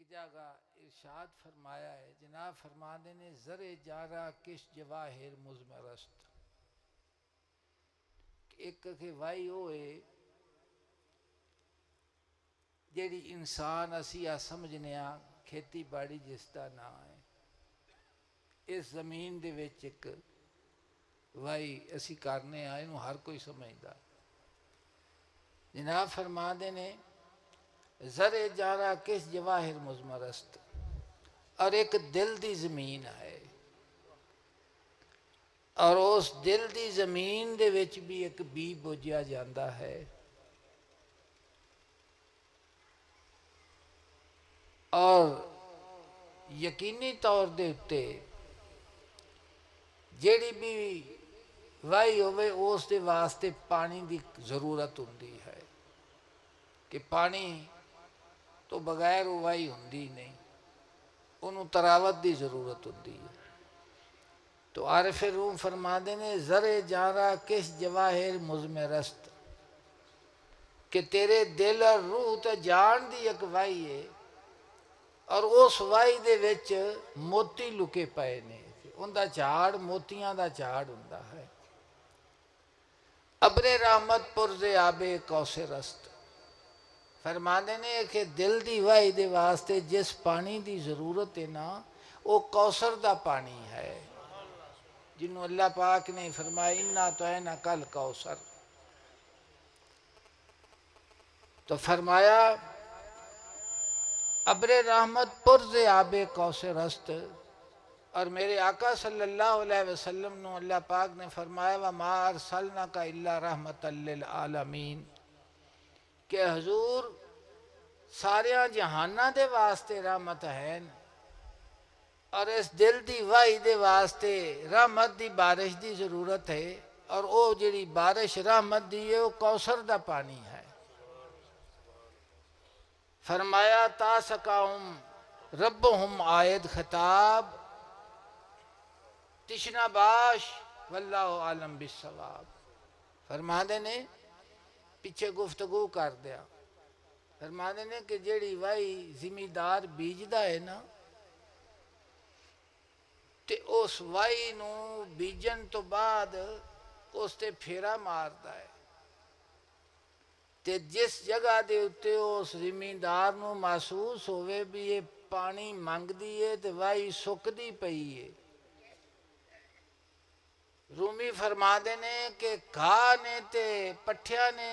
جگہ ارشاد فرمایا ہے، جناب فرماندے نے زر جارا کش جواہر مزمرست، ایک کہ وائی ہوئے جیڑی انسان اسی سمجھنے کھیتی باڑی جس دا نہ ہے، اس زمین دے وچ ایک وائی اسی کرنے انہوں ہر کوئی سمجھدا۔ جناب فرماندے نے زر جارا کس جواہر مزمرست، اور ایک دل دی زمین ہے، اور اس دل دی زمین دے وچ بھی ایک بی بوجیا جاندہ ہے، اور یقینی طور دے اتے جیڑی بھی وائی ہوئے اس دے واسطے پانی دی ضرورت ہوندی ہے، کہ پانی تو بغیر وائی ہوندی نہیں، انہوں تراوت دی ضرورت ہوندی ہے۔ تو عارف روم فرماندے نے زر جارا کس جواہر مزمرست، کہ تیرے دل اور روح تے جان دی ایک وائی ہے، اور اس وائی دے وچ موتی لکے پائے نے، ان دا جھاڑ موتیاں دا جھاڑ ہوندا ہے۔ ابر رحمت پرز آب کوثرست، فرماندے نے کہ دل دی وائی دے واسطے جس پانی دی ضرورت ہے نا، وہ کوثر دا پانی ہے، جنہوں اللہ پاک نے فرمایا اِنَّا طَعَيْنَاكَ الْكَوْثَرَ۔ تو فرمایا ابر رحمت پرز آب کوثرست، اور میرے آقا صلی اللہ علیہ وسلم نے اللہ پاک نے فرمایا وَمَا أَرْسَلْنَاكَ إِلَّا رَحْمَةً لِلْعَالَمِينَ، کہ حضور ساریاں جہانہ دے واسطے رحمت ہے، اور اس دل دی وائی دے واسطے رحمت دی بارش دی ضرورت ہے، اور وہ جڑی بارش رحمت دی ہے وہ کوثر دا پانی ہے۔ فرمایا تا سکاہم ربہم آید خطاب تشنا باش واللہ عالم بالصواب۔ فرماندے نے پیچھے گفتگو کر دیا، فرماندے نے کہ جیڑی وائی زمیندار بیجدہ ہے نا، تے اس وائی نو بیجن تو بعد اس تے پھیرا ماردا ہے، تے جس جگہ دے اتے اس زمیندار نو محسوس ہوئے بھی یہ پانی مانگ دیئے تے وائی سک دی پئی ہے۔ رومی فرماندے نے کہ گھاہ نے تے پٹھیا نے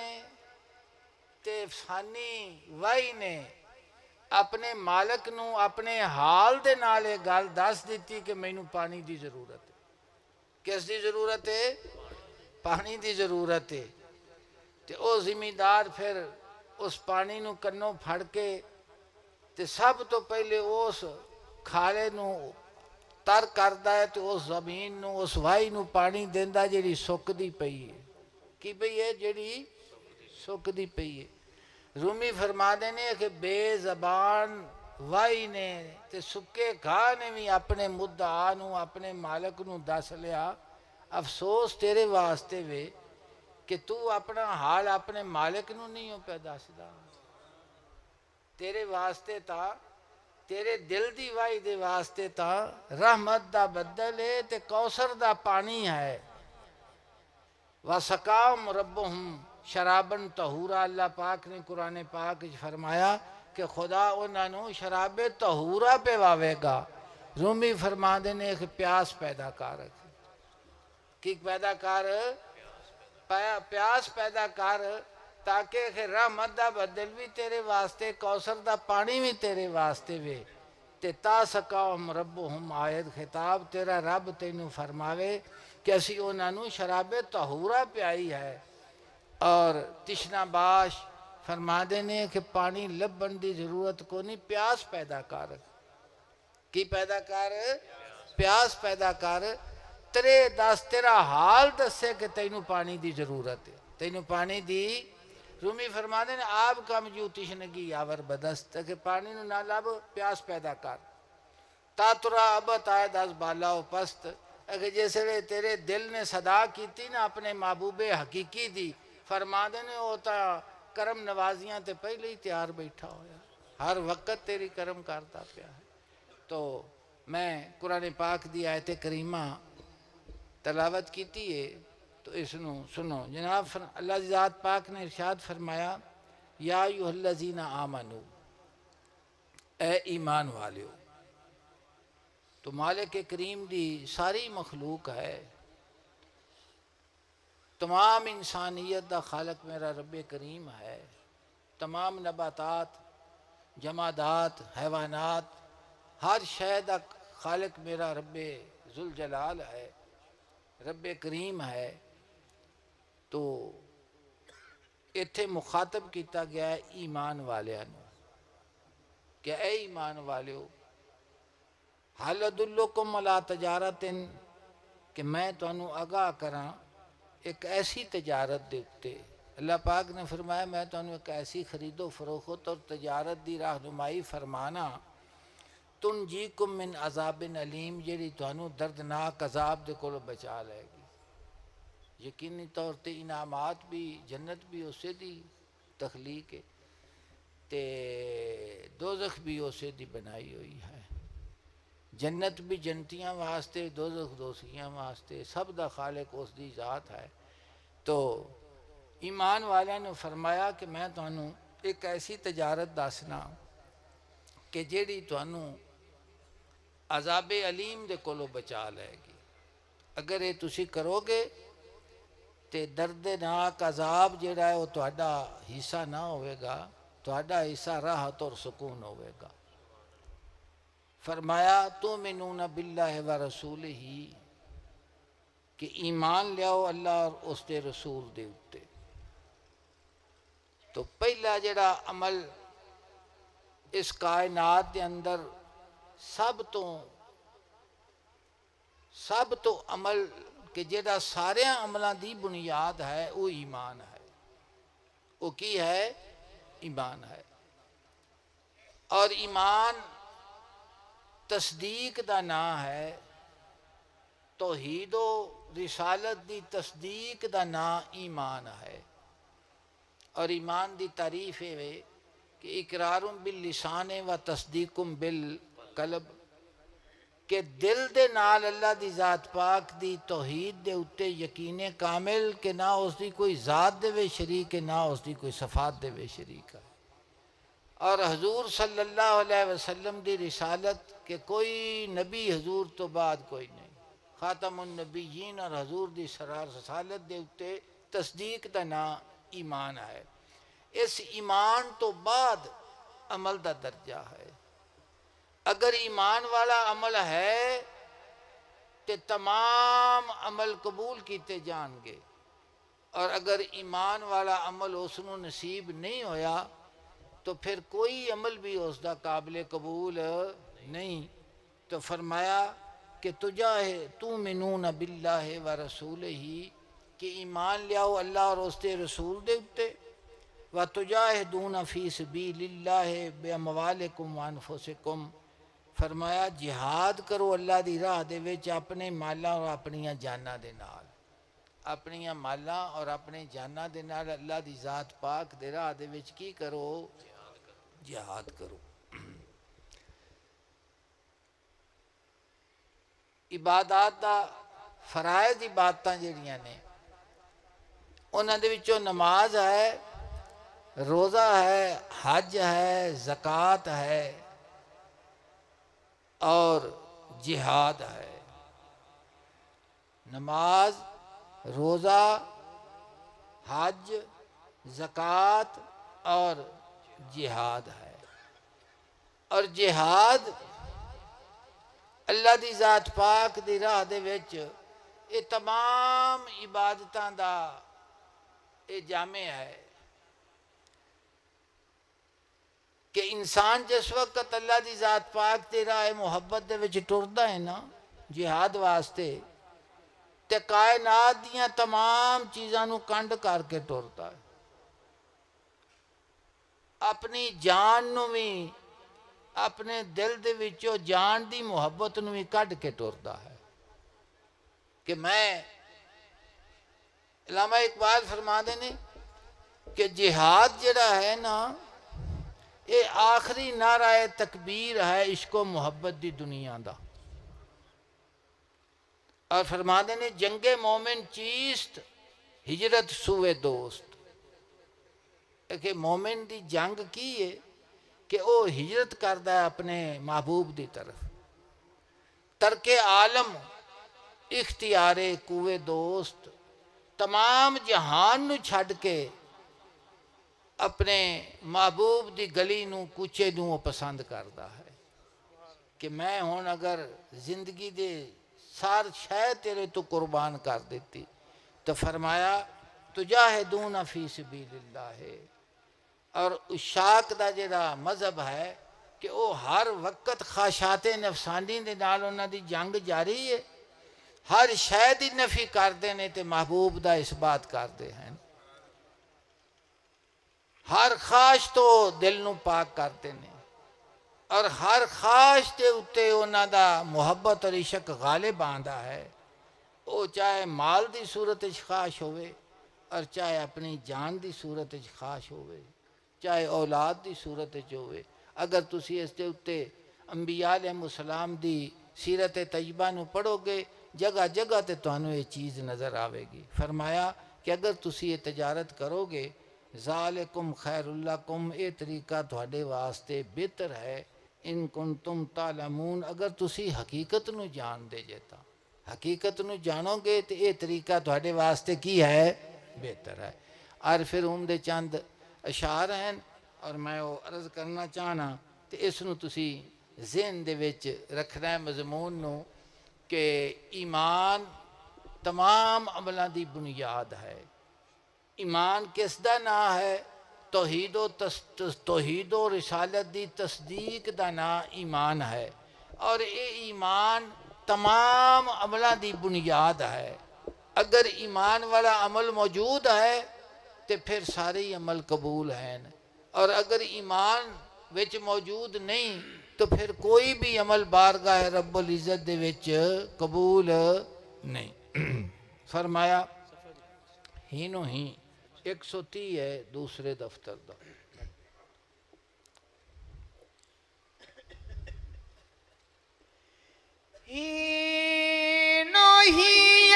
تے فانی وائی نے اپنے مالک نو اپنے حال دے نالے گل دس دیتی کہ میں نو پانی دی ضرورت ہے۔ کس دی ضرورت ہے؟ پانی دی ضرورت ہے۔ تے او زمیندار پھر اس پانی نو کنوں پھڑ کے تے سب تو پہلے اس کھالے نو تر کردہ ہے، تو اس زمین نو اس وائی نو پانی دیندہ جیڑی سک دی پئی ہے۔ کی پئی ہے؟ جیڑی سک دی پئی ہے۔ رومی فرما دینے کہ بے زبان وائی نے تے سکے گھاہ نے بھی اپنے مدعا نو اپنے مالک نو دس لیا، افسوس تیرے واسطے وے کہ تو اپنا حال اپنے مالک نو نہیں ہو پیدا سدا، تیرے واسطے تا تیرے دل دی وائی دے واسطے تا رحمت دا بدل ہے تے کوثر دا پانی ہے۔ وَسَقَاهُمْ رَبُّهُمْ شَرَابًا طَهُورًا، اللہ پاک نے قرآن پاک فرمایا کہ خدا انہوں نے شراب طہورا پہ واوے گا۔ رومی فرما دینے کہ پیاس پیدا کر، کی پیدا کر؟ پیاس پیدا کر، تاکہ کہ رحمت دا بدل بھی تیرے واسطے، کوثر دا پانی بھی تیرے واسطے وے۔ تے تا سکاہم ربہم آیت خطاب، تیرا رب تینوں فرماوے کہ اسی انہوں نے شراب طہورا پیائی ہے، اور تشنا باش فرما دینے کہ پانی لبن دی ضرورت کو نہیں، پیاس پیدا کر۔ کی پیدا کر؟ پیاس پیدا کر۔ تیرے دس تیرا حال دسے کہ تینوں پانی دی ضرورت ہے، تینوں پانی دی۔ رومی فرما دینے آب کم جو تشنگی آور بدست، کہ پانی نو نہ لب پیاس پیدا کر۔ تا ترا ابت آئے دس بالا و پست، اگر جیسے تیرے دل نے صدا کی تھی نا اپنے محبوب حقیقی دی، فرما دینے ہوتا کرم نوازیاں تے پہلے ہی تیار بیٹھا ہویا۔ ہر وقت تیری کرم کرتا پیا ہے۔ تو میں قرآن پاک دی آیت کریمہ تلاوت کیتی ہے، تو اس نو سنو۔ جناب اللہ دی ذات پاک نے ارشاد فرمایا، یا ایھا الذین آمنو، اے ایمان والیو۔ تو مالک کریم دی ساری مخلوق ہے، تمام انسانیت دا خالق میرا رب کریم ہے، تمام نباتات، جمادات، حیوانات، ہر شے دا خالق میرا رب ذوالجلال ہے، رب کریم ہے۔ تو اتھے مخاطب کیتا گیا ہے ایمان والیاں نو کہ اے ایمان والیو، حل ادلکم علی تجارت، کہ میں تانوں آگاہ کراں ایک ایسی تجارت دے اتے۔ اللہ پاک نے فرمایا میں تانوں ایک ایسی خرید و فروخت اور تجارت دی راہنمائی فرمانا، تنجیکم من عذاب علیم، جیڑی تانوں دردناک عذاب دے کولوں بچا لے گی۔ یقینی طور تے انعامات بھی، جنت بھی اسے دی تخلیق ہے، تے دوزخ بھی اسے دی بنائی ہوئی ہے۔ جنت بھی جنتیاں واسطے، دوزخ دوزخیاں واسطے، سب دا خالق اس دی ذات ہے۔ تو ایمان والوں نے فرمایا کہ میں تانوں ایک ایسی تجارت دسنا کہ جیڑی تانوں عذاب علیم دے کولوں بچا لے گی۔ اگر یہ تسی کرو گے تے دردناک عذاب جیڑا ہے وہ تہاڈا حصہ نہ ہوئے گا، تہاڈا حصہ راحت اور سکون ہوئے گا۔ فرمایا تؤمنون باللہ ورسولہ، کہ ایمان لیاؤ اللہ اور اس دے رسول دے اتے۔ تو پہلا جڑا عمل اس کائنات دے اندر سب تو عمل کہ جڑا سارے عملاں دی بنیاد ہے وہ ایمان ہے۔ وہ کی ہے؟ ایمان ہے۔ اور ایمان تصدیق دا نام ہے، توحید و رسالت دی تصدیق دا نام ایمان ہے۔ اور ایمان دی تعریف ہے کہ اقرار باللسان و تصدیق بالقلب، کہ دل دے نال اللہ دی ذات پاک دی توحید دے اتے یقین کامل کہ نہ اس دی کوئی ذات دے وے شریک ہے، نہ اس دی کوئی صفات دے وے شریک ہے۔ اور حضور صلی اللہ علیہ وسلم دی رسالت کہ کوئی نبی حضور تو بعد کوئی نہیں، خاتم النبیین، اور حضور دی سرار رسالت دے اتے تصدیق دا نام ایمان ہے۔ اس ایمان تو بعد عمل دا درجہ ہے۔ اگر ایمان والا عمل ہے تو تمام عمل قبول کیتے جان گے، اور اگر ایمان والا عمل اس نو نصیب نہیں ہویا تو پھر کوئی عمل بھی اس دا قابل قبول نہیں۔ تو فرمایا کہ تؤمنون باللہ ورسولہ، کہ ایمان لیاؤ اللہ اور اس دے رسول دے اتے، وتجاہدون فی سبیل اللہ باموالکم وانفسکم، فرمایا جہاد کرو اللہ دی راہ دے وچ اپنے مالاں اور اپنیاں جاناں دے نال، اپنیاں مالاں اور اپنے جاناں دے نال اللہ دی ذات پاک دے راہ دے وچ کی کرو؟ جہاد کرو۔ عبادات دا فرائض عبادتاں جڑیاں نے انہاں دے وچوں نماز ہے، روزہ ہے، حج ہے، زکوٰۃ ہے اور جہاد ہے۔ نماز، روزہ، حج، زکوٰۃ اور جہاد ہے۔ اور جہاد اللہ دی ذات پاک دی راہ دے وچ یہ تمام عبادتاں دا یہ جامع ہے کہ انسان جس وقت اللہ دی ذات پاک دی راہ محبت دے وچ ٹردا ہے نا جہاد واسطے، تے کائنات دیاں تمام چیزاں نو کنڈ کر کے ٹردا ہے، اپنی جان نو بھی، اپنے دل دے وچوں جان دی محبت نو بھی کڈ کے ٹردا ہے کہ میں، علامہ اقبال فرما دے نے کہ جہاد جڑا ہے نا یہ آخری نعرہ تکبیر ہے عشق و محبت دی دنیا دا. اور فرماتے نے جنگ مومن چیست ہجرت سوئے دوست. کہ مومن دی جنگ کی ہے کہ وہ ہجرت کردا ہے اپنے محبوب دی طرف. ترک عالم اختیار کوئے دوست. تمام جہان نو چھڈ کے اپنے محبوب دی گلی نو کوچے نو وہ پسند کردا ہے کہ میں ہون اگر زندگی دے سار شے تیرے تو قربان کر دیتی. تو فرمایا تجاہدون فی سبیل اللہ ہے. اور عشاق دا جڑا مذہب ہے کہ وہ ہر وقت خواہشات نفسانی دے نال انہاں دی جنگ جاری ہے. ہر شے دی نفی کردے نے تے محبوب دا اس بات کردے ہیں. ہر خواہش تو دل نو پاک کرتے ہیں اور ہر خواہش دے اتے انہاں دا محبت اور عشق غالب آندا ہے. وہ چاہے مال دی صورت خواہش ہوئے اور چاہے اپنی جان دی صورت خواہش ہوئے چاہے اولاد دی صورت ہوئے. اگر تسی اس دے اتے انبیاء علیہ السلام دی سیرت طیبہ نو پڑھو گے جگہ جگہ تے تانوں یہ چیز نظر آوے گی. فرمایا کہ اگر تسی یہ تجارت کرو گے ذالکم خیر لکم اے طریقہ تھوڑے واسطے بہتر ہے ان کنتم تعلمون اگر تسی حقیقت نو جان دے جیتا. حقیقت نو جانو گے تو اے طریقہ تھوڑے واسطے کی ہے بہتر ہے. اور پھر دے چند اشعار ہیں اور میں وہ عرض کرنا چاہنا تو اس نو تسی ذہن دے وچ رکھنا ہے مضمون نو کہ ایمان تمام عملاں دی بنیاد ہے. ایمان کس دا نام ہے؟ توحید و رسالت دی تصدیق دا نام ایمان ہے. اور یہ ایمان تمام عملاں دی بنیاد ہے. اگر ایمان والا عمل موجود ہے تو پھر سارے عمل قبول ہیں اور اگر ایمان وچ موجود نہیں تو پھر کوئی بھی عمل بارگاہ رب العزت دے وچ قبول نہیں. فرمایا ہینو ہی 130 ہے دوسرے دفتر دا. ہینو ہی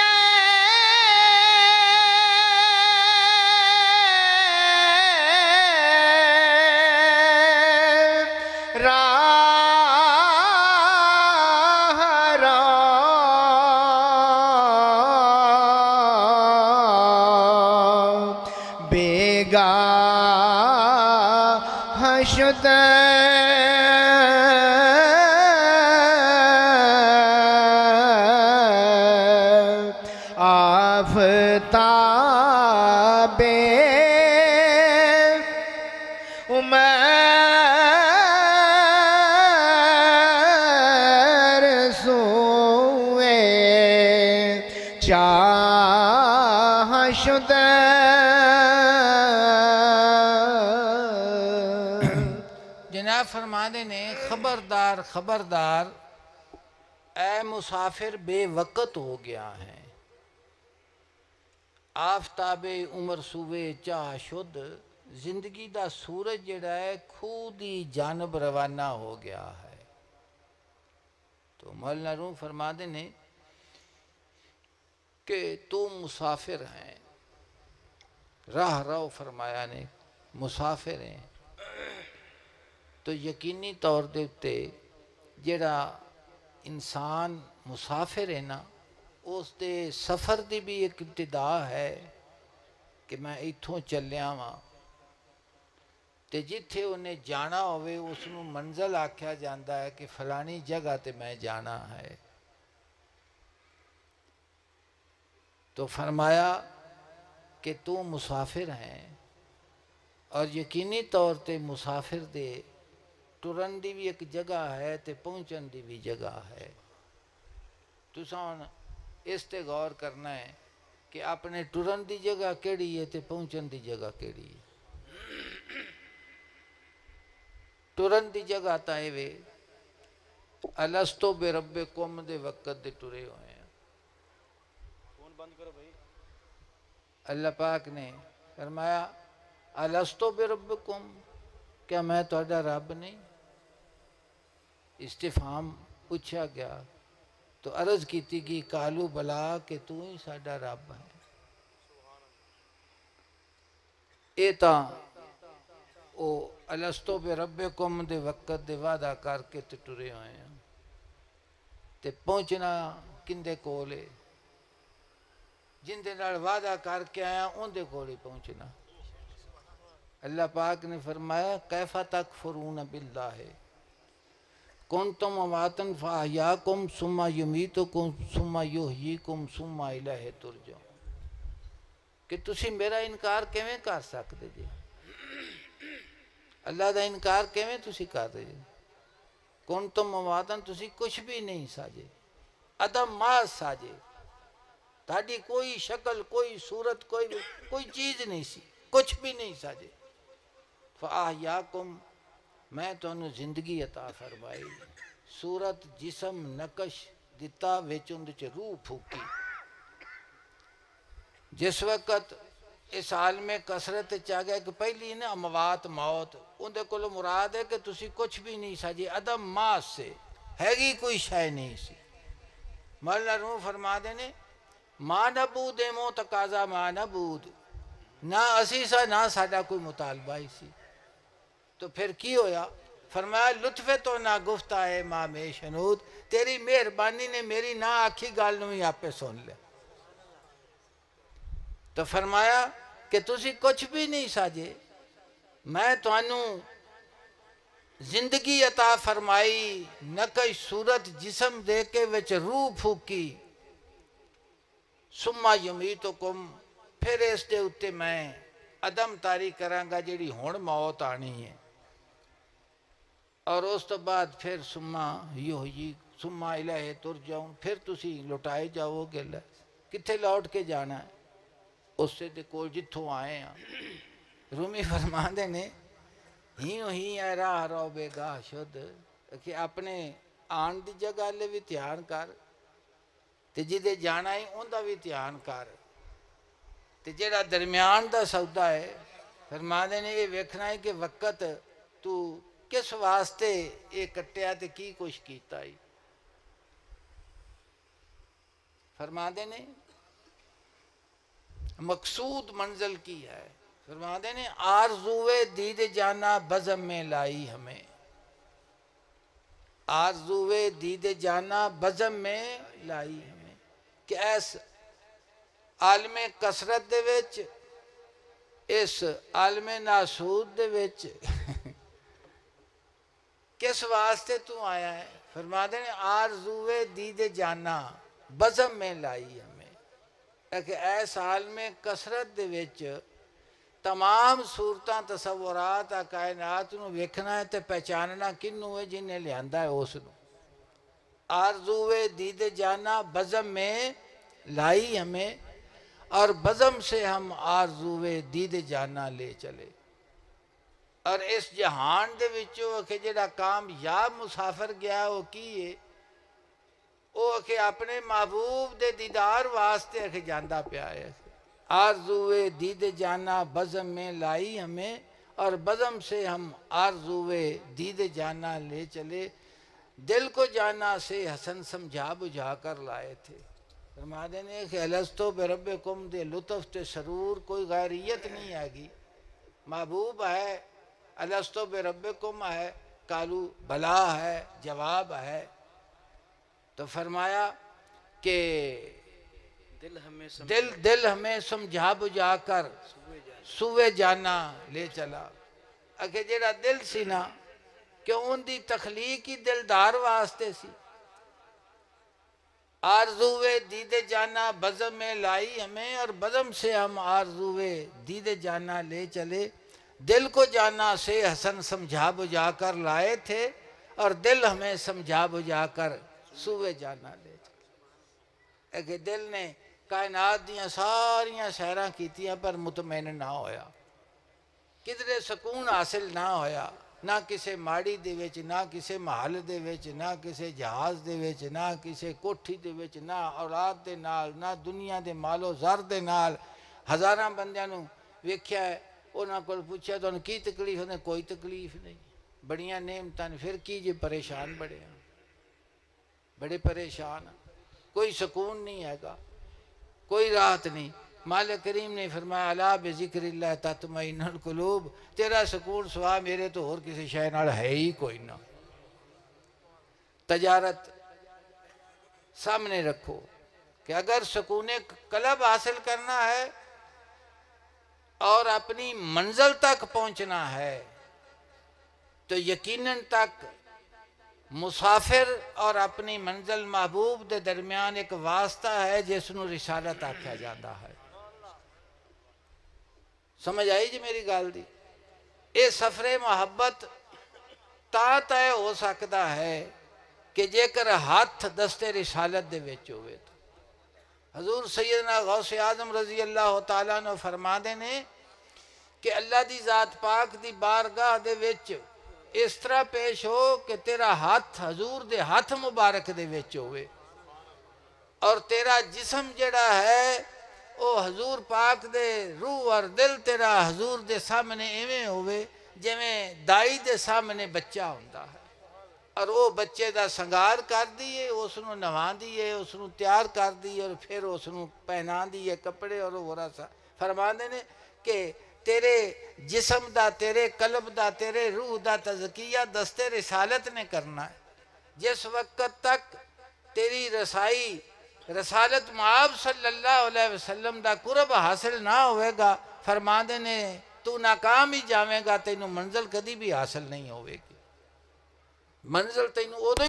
جناب فرمانے نے خبردار خبردار اے مسافر بے وقت ہو گیا ہے. آفتاب عمر سوے چاہ شد زندگی دا سورج جڑا ہے خود دی جانب روانہ ہو گیا ہے. تو مولانا روم فرماتے نے کہ تو مسافر ہیں راہ رو فرمایا نے مسافر ہیں. تو یقینی طور دے اتے جڑا انسان مسافر ہے نا اس دے سفر دی بھی ایک ابتدا ہے کہ میں ایتھوں چلیا ہاں تے جتھے انہیں جانا ہوئے اس نو منزل آکھیا جاندہ ہے کہ فلانی جگہ تے میں جانا ہے. تو فرمایا کہ تو مسافر ہیں اور یقینی طور تے مسافر دے ٹرن دی بھی ایک جگہ ہے تے پہنچن دی بھی جگہ ہے. تساں اس تے غور کرنا ہے کہ اپنے ٹرن دی جگہ کیڑی ہے تے پہنچن دی جگہ کیڑی ہے. ٹرن دی جگہ تائے وے الستو بے ربکم دے وقت دے ٹرے ہوئے ہیں. فون بند کرو بھائی. اللہ پاک نے فرمایا الستو بے ربکم کیا میں تہاڈا رب نہیں؟ استفہام پوچھا گیا تو عرض کیتی گئی قالو بلا کہ تو ہی ساڈا رب ہے۔ اے تاں او الستو بربکم دے وقت دے وعدہ کر کے تے ٹرے ہوئے ہیں، تے پہنچنا کندے کولے؟ جن دے نال وعدہ کر کے آیا ان دے کول ہی پہنچنا۔ اللہ پاک نے فرمایا کیف تکفرون باللہ کنتم امواتا فاحیاکم ثم یمیتکم ثم یحییکم ثم الیہ ترجعون، کہ تسی میرا انکار کیویں کر سکتے جی؟ اللہ دا انکار کیویں تسی کر رہے جی؟ کنتم امواتا تسی کچھ بھی نہیں ساجے، عدم ماز ساجے، تھاڈی کوئی شکل کوئی صورت کوئی چیز نہیں سی، کچھ بھی نہیں ساجے۔ فاحیاکم میں تانوں زندگی عطا فرمائی، صورت جسم نقش دتا وچ اندے چ روح پھوکی۔ جس وقت اس عالم کثرت چاہ گیا کہ پہلی نا اموات موت، اندے کولو مراد ہے کہ تسی کچھ بھی نہیں ساجے، عدم ماس سے ہے گی کوئی شے نہیں سی۔ مولانا روم فرما دینے ماں نبود مو تقاضا ماں نبود، نہ اسی سا نہ ساڈا کوئی مطالبہ ہی سی، تو پھر کی ہویا؟ فرمایا لطف تو نہ گفتہ ہے ماں میں شنود، تیری مہربانی نے میری نہ آکھی گال نو ہی آپ پہ سن لے۔ تو فرمایا کہ تسی کچھ بھی نہیں ساجے، میں تانوں زندگی عطا فرمائی، نقش صورت جسم دے کے وچ روح پھوکی، ثم یمیتکم پھر اس دے اتے میں عدم تاری کراں گا جیڑی ہن موت آنی ہے، اور اس تو بعد پھر ثم یحیی ثم الیہ ترجعون، پھر تسی لٹائے جاؤ گے۔ کتھے لوٹ کے جانا ہے؟ اس سے دے کول جتھوں آئے ہیں۔ رومی فرماندے نے ہی اے راہ رو بے گاہ شد، کہ اپنے آن دی جگہ لے بھی دھیان کر، تے جدے جانا ہی ان دا بھی دھیان کر، تے جڑا درمیان دا سودا ہے فرماندے نے یہ ویکھنا ہے کہ وقت تو کس واسطے یہ کٹیا تے کی کچھ کیتا ہی۔ فرماندے نے مقصود منزل کی ہے، فرماندے نے آرزوے دید جانا بزم میں لائی ہمیں، آرزوے دید جانا بزم میں لائی ہمیں، کہ ایس عالم کثرت دے وچ اس عالم ناسود دے وچ کس واسطے تو آیا ہے؟ فرماتے ہیں آرزوے دید جانا بزم میں لائی ہمیں، کہ ایس عالم کثرت دے وچ تمام صورتاں تصورات کائنات نو ویکھنا ہے تے پہچاننا کنوں ہے جنہیں لیاندہ ہے اس نو۔ آرزوے دید جانا بزم میں لائی ہمیں، اور بزم سے ہم آرزوے دید جانا لے چلے۔ اور اس جہان دے وچوں کہ جڑا کامیاب مسافر گیا وہ کیے، وہ کہ اپنے محبوب دے دیدار واسطے کہ جاندہ پیا ہے۔ آرزوے دید جانا بزم میں لائی ہمیں، اور بزم سے ہم آرزوے دید جانا لے چلے، دل کو جانا سے حسن سمجھا بجھا کر لائے تھے۔ فرما دینے کہ الستو بربکم دے لطف تے سرور کوئی غیریت نہیں آگی، محبوب ہے، الستو بربکم ہے، قالو بلا ہے، جواب ہے۔ تو فرمایا کہ دل ہمیں سمجھا بجھا کر سوئے جانا لے چلا، اگر جیڑا دل سی نا کہ ان دی تخلیق ہی دلدار واسطے سی۔ آرزوے دید جانا بزم میں لائی ہمیں، اور بزم سے ہم آرزوے دید جانا لے چلے، دل کو جانا سے حسن سمجھا بجھا کر لائے تھے، اور دل ہمیں سمجھا بجھا کر سوئے جانا لے چلے۔ کہ دل نے کائنات دیاں ساریاں سیراں کیتیاں پر مطمئن نہ ہویا، کدھرے سکون حاصل نہ ہویا، نہ کسے ماڑی دے وچ، نہ کسے محل دے وچ، نہ کسے جہاز دے وچ، نہ کسے کوٹھی دے وچ، نہ اولاد دے نال، نہ دنیا دے مال و زر دے نال۔ ہزاراں بندیاں نو ویکھیا ہے انہوں کو پوچھا تو انہوں کی تکلیف ہے؟ کوئی تکلیف نہیں، بڑیاں نعمتاں پھر کی جی پریشان بڑے ہیں، بڑے پریشان ہیں، کوئی سکون نہیں ہے گا، کوئی راحت نہیں۔ مالک کریم نے فرمایا الا بذکر اللہ تطمئن القلوب، تیرا سکون سوا میرے تو اور کسی شے نال ہے ہی کوئی نہ۔ تجارت سامنے رکھو کہ اگر سکون قلب حاصل کرنا ہے اور اپنی منزل تک پہنچنا ہے تو یقیناً تک مسافر اور اپنی منزل محبوب دے درمیان ایک واسطہ ہے جس نو رسالت آکھیا جاتا ہے۔ سمجھ آئی جی میری گل دی؟ اے سفر محبت تا طے ہو سکتا ہے کہ جے کر ہاتھ دستے رسالت دے وچ ہوئے تو۔ حضور سیدنا غوث اعظم رضی اللہ تعالیٰ عنہ فرما دینے کہ اللہ دی ذات پاک دی بارگاہ دے وچ اس طرح پیش ہو کہ تیرا ہاتھ حضور دے ہاتھ مبارک دے وچ ہوئے اور تیرا جسم جڑا ہے او حضور پاک دے روح اور دل تیرا حضور دے سامنے ایویں ہوئے جویں دائی دے سامنے بچہ ہوندا ہے، اور وہ بچے دا سنگار کر دیئے، اس نو نواں دیئے، اس نو تیار کر دیئے اور پھر اس نو پہنا دیئے کپڑے اور وہ رسا۔ فرما دینے کہ تیرے جسم دا، تیرے قلب دا، تیرے روح دا تزکیہ دستے رسالت نے کرنا ہے۔ جس وقت تک تیری رسائی رسالت معاب صلی اللہ علیہ وسلم دا قرب حاصل نہ ہوئے گا، فرما دینے تو ناکام ہی جاویں گا، تینوں منزل کدی بھی حاصل نہیں ہوئے گی۔ منزل تینوں ادھر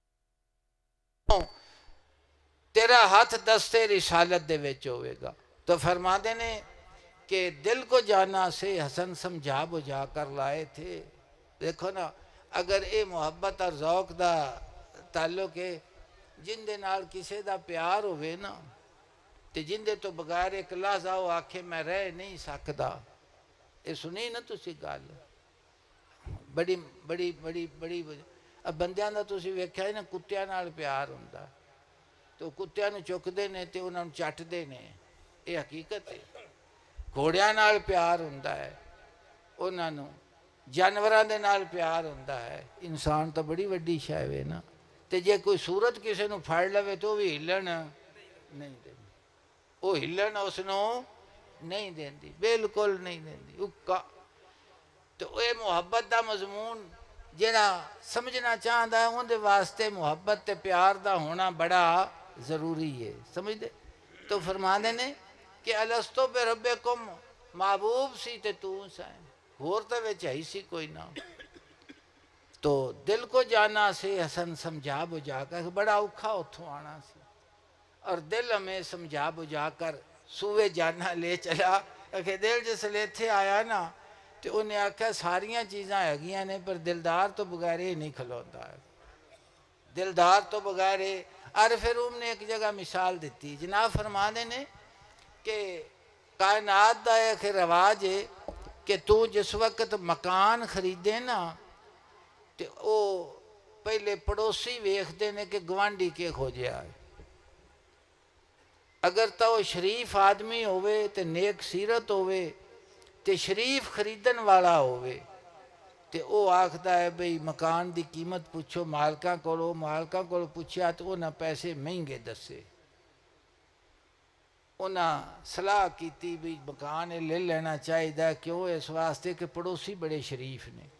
تیرا ہاتھ دستے رسالت دے وچ ہوئے گا۔ تو فرما دینے کہ دل کو جانا سے حسن سمجھا بجھا کر لائے تھے۔ دیکھو نا، اگر اے محبت اور ذوق دا تعلق ہے جن دے نال کسے دا پیار ہوئے نا تے جن دے تو بغیر ایک لحظہ وہ آکھے میں رہ نہیں سکتا، اے سنی نا تسی گل بڑی بڑی بڑی بڑی اب بندیاں دا تسی ویکھیا ہے نا کتیاں نال پیار ہوندا تو کتیاں نو چکدے نے تے انہاں نو چٹدے نے، اے حقیقت ہے۔ گھوڑیاں نال پیار ہوندا ہے انہاں نو، جانوراں دے نال پیار ہوندا ہے، انسان تو بڑی وڈی شے وے نا، تے جے کوئی صورت کسے نو پھڑ لوے تو بھی ہلن نہیں دیندی، وہ ہلن اس نو نہیں دیندی، بالکل نہیں دیندی اکا۔ تو اے محبت دا مضمون جڑا سمجھنا چاہتا ہے ان دے واسطے محبت تے پیار دا ہونا بڑا ضروری ہے، سمجھ دے؟ تو فرما دینے کہ الستو بربکم محبوب سی تے تو سائیں ہور تے وچ ہے سی کوئی نہ۔ تو دل کو جانا سے حسن سمجھا بجھا کر بڑا اوکھا اتھوں آنا سی، اور دل ہمیں سمجھا بجھا کر سوئے جانا لے چلا کہ دل جس لے تھے آیا نا تو انہیں آکھا ساریاں چیزاں ہگیاں نے پر دلدار تو بغیر ہی نہیں کھلوتا ہے، دلدار تو بغیر ہی۔ عارف روم نے ایک جگہ مثال دیتی، جناب فرما دینے کہ کائنات دا ایک رواج ہے کہ تو جس وقت مکان خریدے نا تو او پہلے پڑوسی ویکھ دینے کہ گوانڈی کے کھوجیا ہے، اگر تو شریف آدمی ہوئے تے نیک سیرت ہوئے تے شریف خریدن والا ہوئے تے او آکھدا ہے بھئی مکان دی قیمت پوچھو مالکاں کولو پوچھیا تو انہاں پیسے مہنگے دسے، انہاں صلاح کیتی بھی مکان لے لینا چاہیے، کیوں؟ اس واسطے کہ پڑوسی بڑے شریف نے،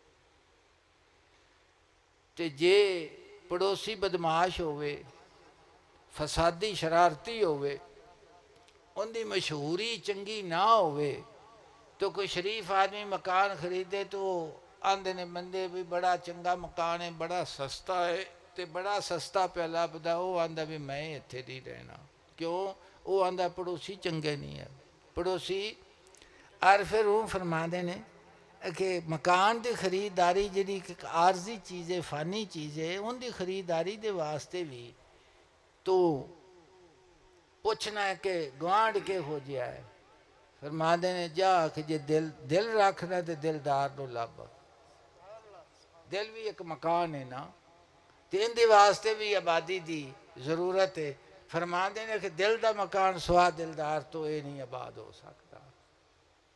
تے جے پڑوسی بدماش ہوئے، فسادی شرارتی ہوئے، ان دی مشہوری چنگی نہ ہوئے تو کوئی شریف آدمی مکان خریدے تو آندے نے بندے بھی بڑا چنگا مکان ہے، بڑا سستا ہے، تے بڑا سستا پہ لبدا، وہ آندہ بھی میں اتھے نہیں رہنا، کیوں؟ وہ آندہ پڑوسی چنگے نہیں ہے۔ پڑوسی عارف روم فرما دینے کہ مکان دی خریداری جڑی عارضی چیزیں فانی چیزیں ان دی خریداری دے واسطے بھی تو پوچھنا ہے کہ گوانڈ کے ہو جیا ہے، فرما دینے جا کہ جے دل رکھنا تے دلدار نو لب، دل بھی ایک مکان ہے نا، تے ان دی واسطے بھی آبادی دی ضرورت ہے، فرما دینے کہ دل دا مکان سوا دلدار تو اے نہیں آباد ہو سکتا۔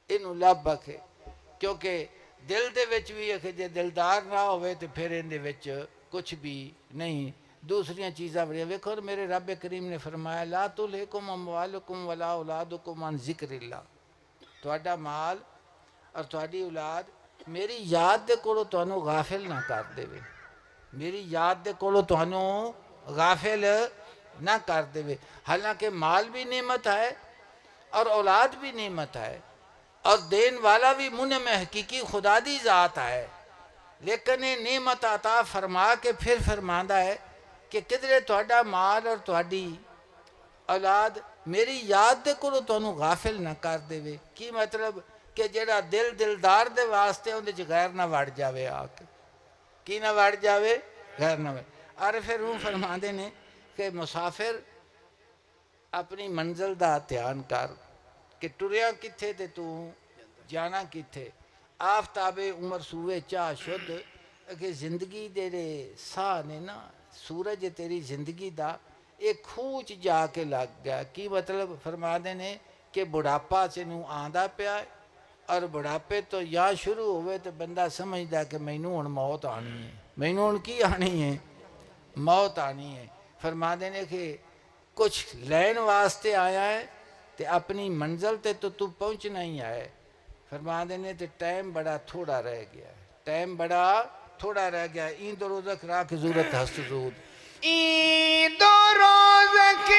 انہوں لب آکھے کیونکہ دل دے وچ بھی آکھے جے دلدار نہ ہوئے تو پھر ان دے وچ کچھ بھی نہیں. دوسریاں چیزاں بڑی ویکھو میرے رب کریم نے فرمایا لا تلہکم اموالکم ولا اولادکم عن ذکر اللہ. تہاڈا مال اور تہاڈی اولاد میری یاد دے کولوں تانوں غافل نہ کر دے. میری یاد دے کولوں تانوں غافل نہ کر دے. حالانکہ مال بھی نعمت ہے اور اولاد بھی نعمت ہے اور دین والا بھی منعم حقیقی خدا دی ذات ہے، لیکن یہ نعمت عطا فرما کے پھر فرماندا ہے کہ کدھرے تہاڈا مال اور تہاڈی اولاد میری یاد دے کولوں تانوں غافل نہ کر دے. کی مطلب کہ جڑا دل دلدار دے واسطے اندے چ غیر نہ وڑ جاوے آ کے. کی نہ وڑ جاوے؟ غیر نہ وڑ. عارف روم فرماندے نے کہ مسافر اپنی منزل دا دھیان کر کہ ٹریا کتھے تے تو جانا کتھے. آفتاب عمر سوئے چاہ شد کہ زندگی دے ساہ نے نا سورج تیری زندگی دا ایک کھوچ جا کے لگ گیا. کی مطلب فرماندے نے کہ بڑھاپا چنوں آندا پیا ہے اور بڑھاپے تو یا شروع ہوئے تو بندہ سمجھدا کہ مینوں ہن موت آنی ہے. مینوں ہن کی آنی ہے؟ موت آنی ہے. فرماندے نے کہ کچھ لین واسطے آیا ہے تے اپنی منزل تے تو پہنچنا ہی آئے. فرماندے نے تے ٹائم بڑا تھوڑا رہ گیا ہے. ٹائم بڑا تھوڑا رہ گیا ہے. این دو روزہ کرا کے ضرورت ہست زود. این دو روزہ کی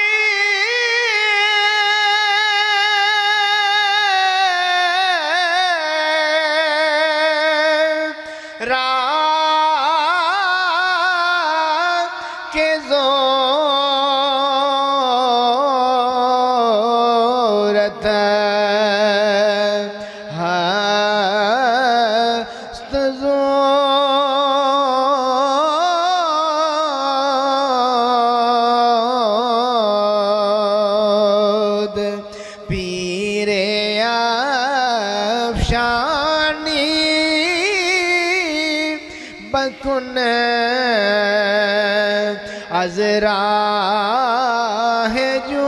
از راہ جو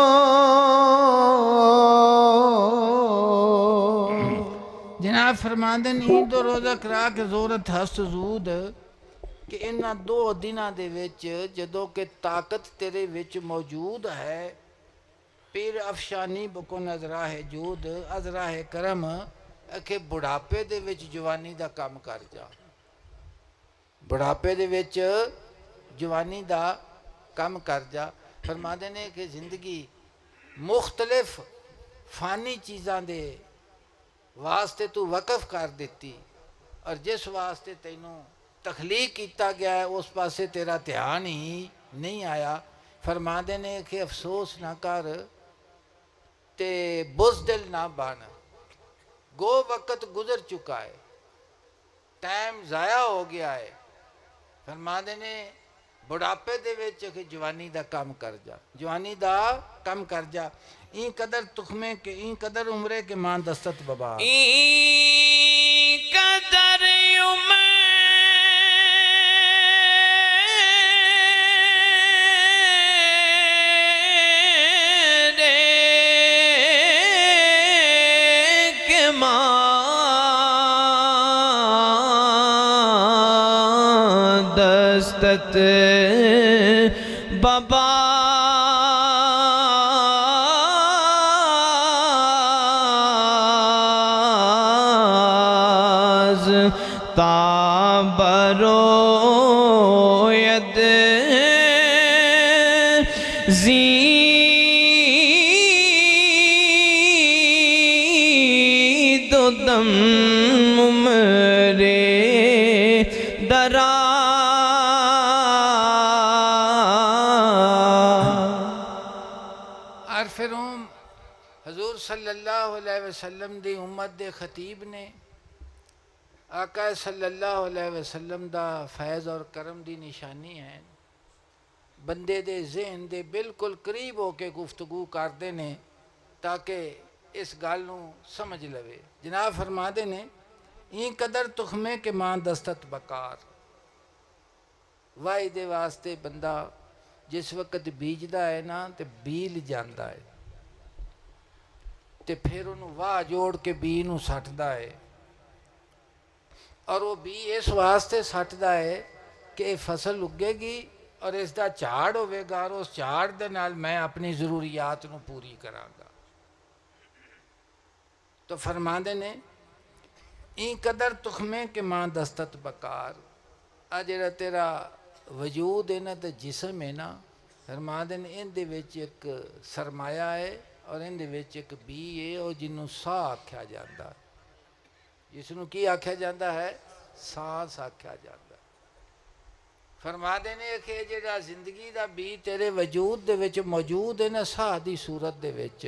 جناب فرماندے نیند دو روزہ کرا کے زورت ہست زود کہ انہاں دو دنہ دے وچ جدوں کہ طاقت تیرے وچ موجود ہے پیر افشانی بکن از راہ جود از راہ کرم کہ بڑھاپے دے وچ جوانی دا کام کر جا. بڑھاپے دے وچ جوانی دا کم کر جا. فرماندے نے کہ زندگی مختلف فانی چیزاں دے واسطے تو وقف کر دیتی اور جس واسطے تینوں تخلیق کیتا گیا ہے اس پاسے تیرا دھیان ہی نہیں آیا. فرماندے نے کہ افسوس نہ کر تے بزدل نہ بن. گو وقت گزر چکا ہے، ٹائم ضائع ہو گیا ہے. فرماندے نے بڑھاپے دے وچ کہ جوانی دا کم کر جا. جوانی دا کم کر جا. این قدر تخمے کہ این قدر عمرے کے مان دستت ببا. این قدر عمرے کے مان دستت بابا تابروید زید و دم عمرے درا عارف روم حضور صلی اللہ علیہ وسلم دی امت دے خطیب نے آقا صلی اللہ علیہ وسلم دا فیض اور کرم دی نشانی ہے. بندے دے ذہن دے بالکل قریب ہو کے گفتگو کر دے نے تاکہ اس گل نوں سمجھ لوے. جناب فرما دے نے این قدر تخمے کے مان دستت بکار. وائی دے واسطے بندہ جس وقت بیجدا ہے نا تے بیل جاندا ہے. تے پھر انہوں واہ جوڑ کے بی نوں سٹدا ہے، اور وہ بی اس واسطے سٹدا ہے کہ یہ فصل اگے گی اور اس دا جھاڑ ہوئے گا، اور اس جھاڑ دے نال میں اپنی ضروریات نوں پوری کراں گا۔ تو فرماندے نے این قدر تخمے کہ ماں دستت بکار، آ جڑا تیرا وجود ہے نا تے جسم ہے نا، فرماندے نے ان دے وچ ایک سرمایہ ہے اور ان دے وچ ایک بی ہے، اور جنوں ساہ آکھیا جاندا ہے، جس نوں کی آکھیا جاندا ہے؟ سانس آکھیا جاندا ہے۔ فرماندے نے کہ جڑا زندگی دا بی تیرے وجود دے وچ موجود ہے نا ساہ دی صورت دے وچ،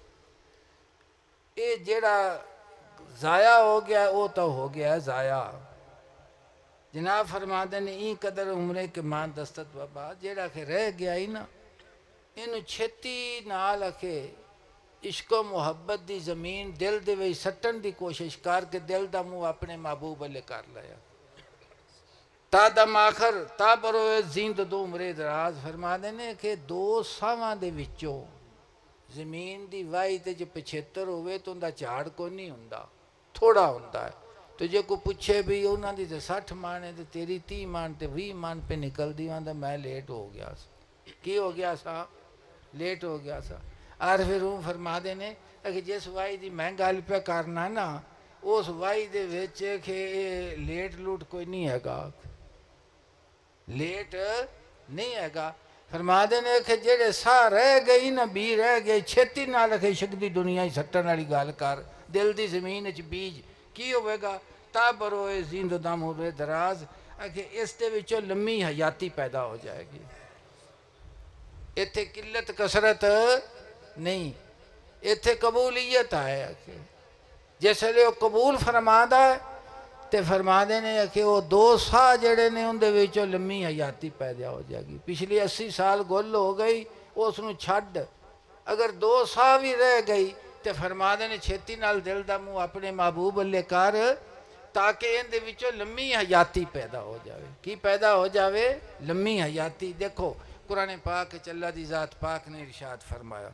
اے جڑا ضائع ہو گیا وہ تو ہو گیا ضائع۔ جناب فرماندے نے این قدر عمرے کہ ماں دستت وبا، جڑا کہ رہ گیا ہی نا انہوں چھتی نال کے عشق و محبت دی زمین دل دے وچ سٹن دی کوشش کر کے دل دا منہ اپنے محبوب والے کر لیا، تا دم آخر تا بروئے زیند دو عمرے دراز۔ فرماندے نے کہ دو ساواں دے وچوں زمین دی وائی تے جو 75 ہوئے تو اندہ جھاڑ کو نہیں ہوندا، تھوڑا ہوندا ہے۔ تو جے کو پوچھے بھی انہاں دی تے 60 مان ہے تے تیری 30 مان تے 20 مان پہ نکل دی وہاں میں لیٹ ہو گیا سا۔ کی ہو گیا سا؟ لیٹ ہو گیا سا۔ عارف روم فرما دینے کہ جس وائی دی میں گل پہ کرنا نا اس وائی دے وچ کہ لیٹ لوٹ کوئی نہیں ہے گا، لیٹ نہیں ہے گا۔ فرما دینے کہ جڑے ساہ رہ گئی نا بی رہ گئی، چھتی نہ رکھے شک دی دنیا ہی سٹن والی گل کر، دل دی زمین وچ بیج کی ہوئے گا؟ تا بروئے زیند دم ہوئے دراز، کہ اس دے وچوں لمبی حیاتی پیدا ہو جائے گی۔ ایتھے قلت کثرت نہیں، ایتھے قبولیت ہے۔ جس لئے وہ قبول فرمادا ہے تے فرما دینے کہ وہ دو ساہ جڑے نے ان دے وچوں لمبی حیاتی پیدا ہو جائے گی۔ پچھلی 80 سال گل ہو گئی اس نو چھڈ، اگر دو ساہ بھی رہ گئی تے فرما دینے چھتی نال دل دا منہ اپنے محبوب اللہ کر تاکہ ان دے وچوں لمبی حیاتی پیدا ہو جاوے۔ کی پیدا ہو جاوے؟ لمبی حیاتی۔ دیکھو قرآن پاک اللہ دی ذات پاک نے ارشاد فرمایا،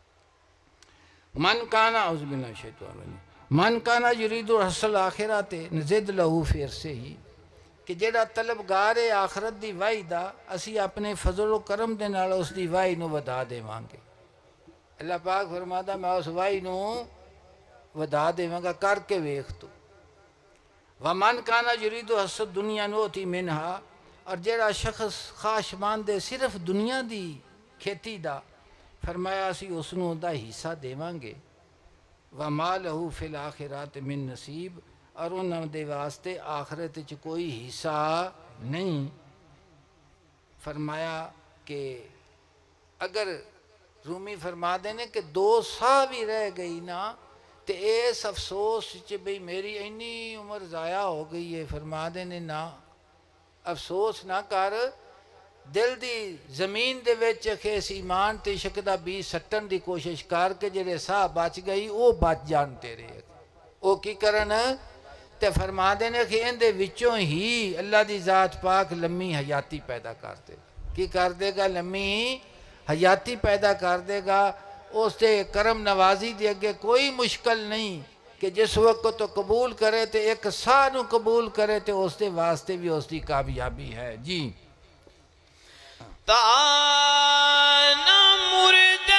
من کانا اعوذ باللہ من الشیطان الرجیم من کانا یرید الحصل آخرات نزد لہو فیر سے ہی، کہ جیڑا طلبگار آخرت دی وائی دا اسی اپنے فضل و کرم دے نال اس دی وائی نو ودا دے مانگے۔ اللہ پاک فرماتا میں اس وائی نو ودا دے مانگا، کر کے ویخ تو۔ وَمَنْ كَانَ يُرِيدُ حَسَّ الدُّنْيَا نُؤْتِي مِنْهَا، اور جیڑا شخص خواہش مند ہے صرف دنیا دی کھیتی دا، فرمایا اسی اس نو دا حصہ دیواں گے۔ وَمَا لَهُ فِي الْآخِرَاتِ مِن نصیب، اور انہاں دے واسطے آخرت چ کوئی حصہ نہیں۔ فرمایا کہ اگر رومی فرما دینے کہ دو ساہ بھی رہ گئی نا تے اس افسوس چ بھئی میری اینی عمر ضائع ہو گئی ہے، فرما دینے نا افسوس نہ کر، دل دی زمین دے وچ خیس ایمان تے عشق دا بی سٹن دی کوشش کر کے جڑے ساہ بچ گئی او بچ جان تیرے، او کی کرن تے فرما دینے کہ ان دے وچوں ہی اللہ دی ذات پاک لمبی حیاتی پیدا کر دے۔ کی کر دے گا؟ لمبی حیاتی پیدا کر دے گا۔ اس دے کرم نوازی دے اگے کوئی مشکل نہیں کہ جس وقت تو قبول کرے تے ایک ساہ نو قبول کرے تے اس دے واسطے بھی اس دی کامیابی ہے۔ جی تانا مردستی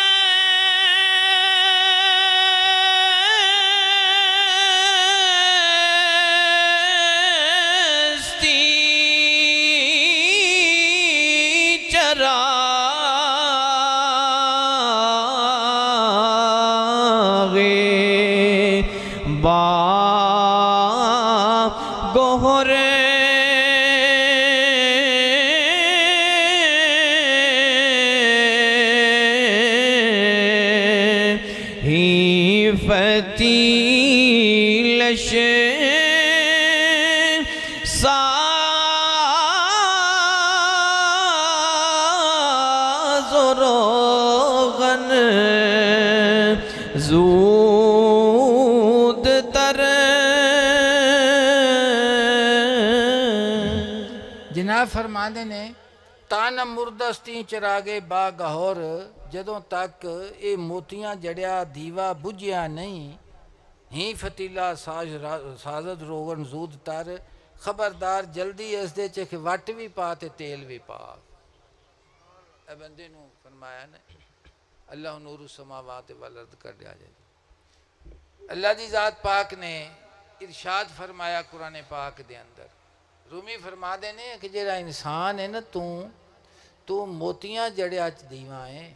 چرا فتیلش ساز و روغن زود تر۔ جناب فرماندے نے تانا مردستی چراغے با گہور جدوں تک یہ موتیاں جڑیا دیوا بجھیا نہیں ہی فتیلا سازد روغن زود تر خبردار جلدی اس دے چے کہ وٹ بھی پا تے تیل بھی پا اے بندے نو فرمایا نا اللہ نور السماوات والارض کر دیا جائے اللہ دی ذات پاک نے ارشاد فرمایا قرآن پاک دے اندر رومی فرما دینے کہ جڑا انسان ہے نا تو موتیاں جڑیا چ دیواں ہے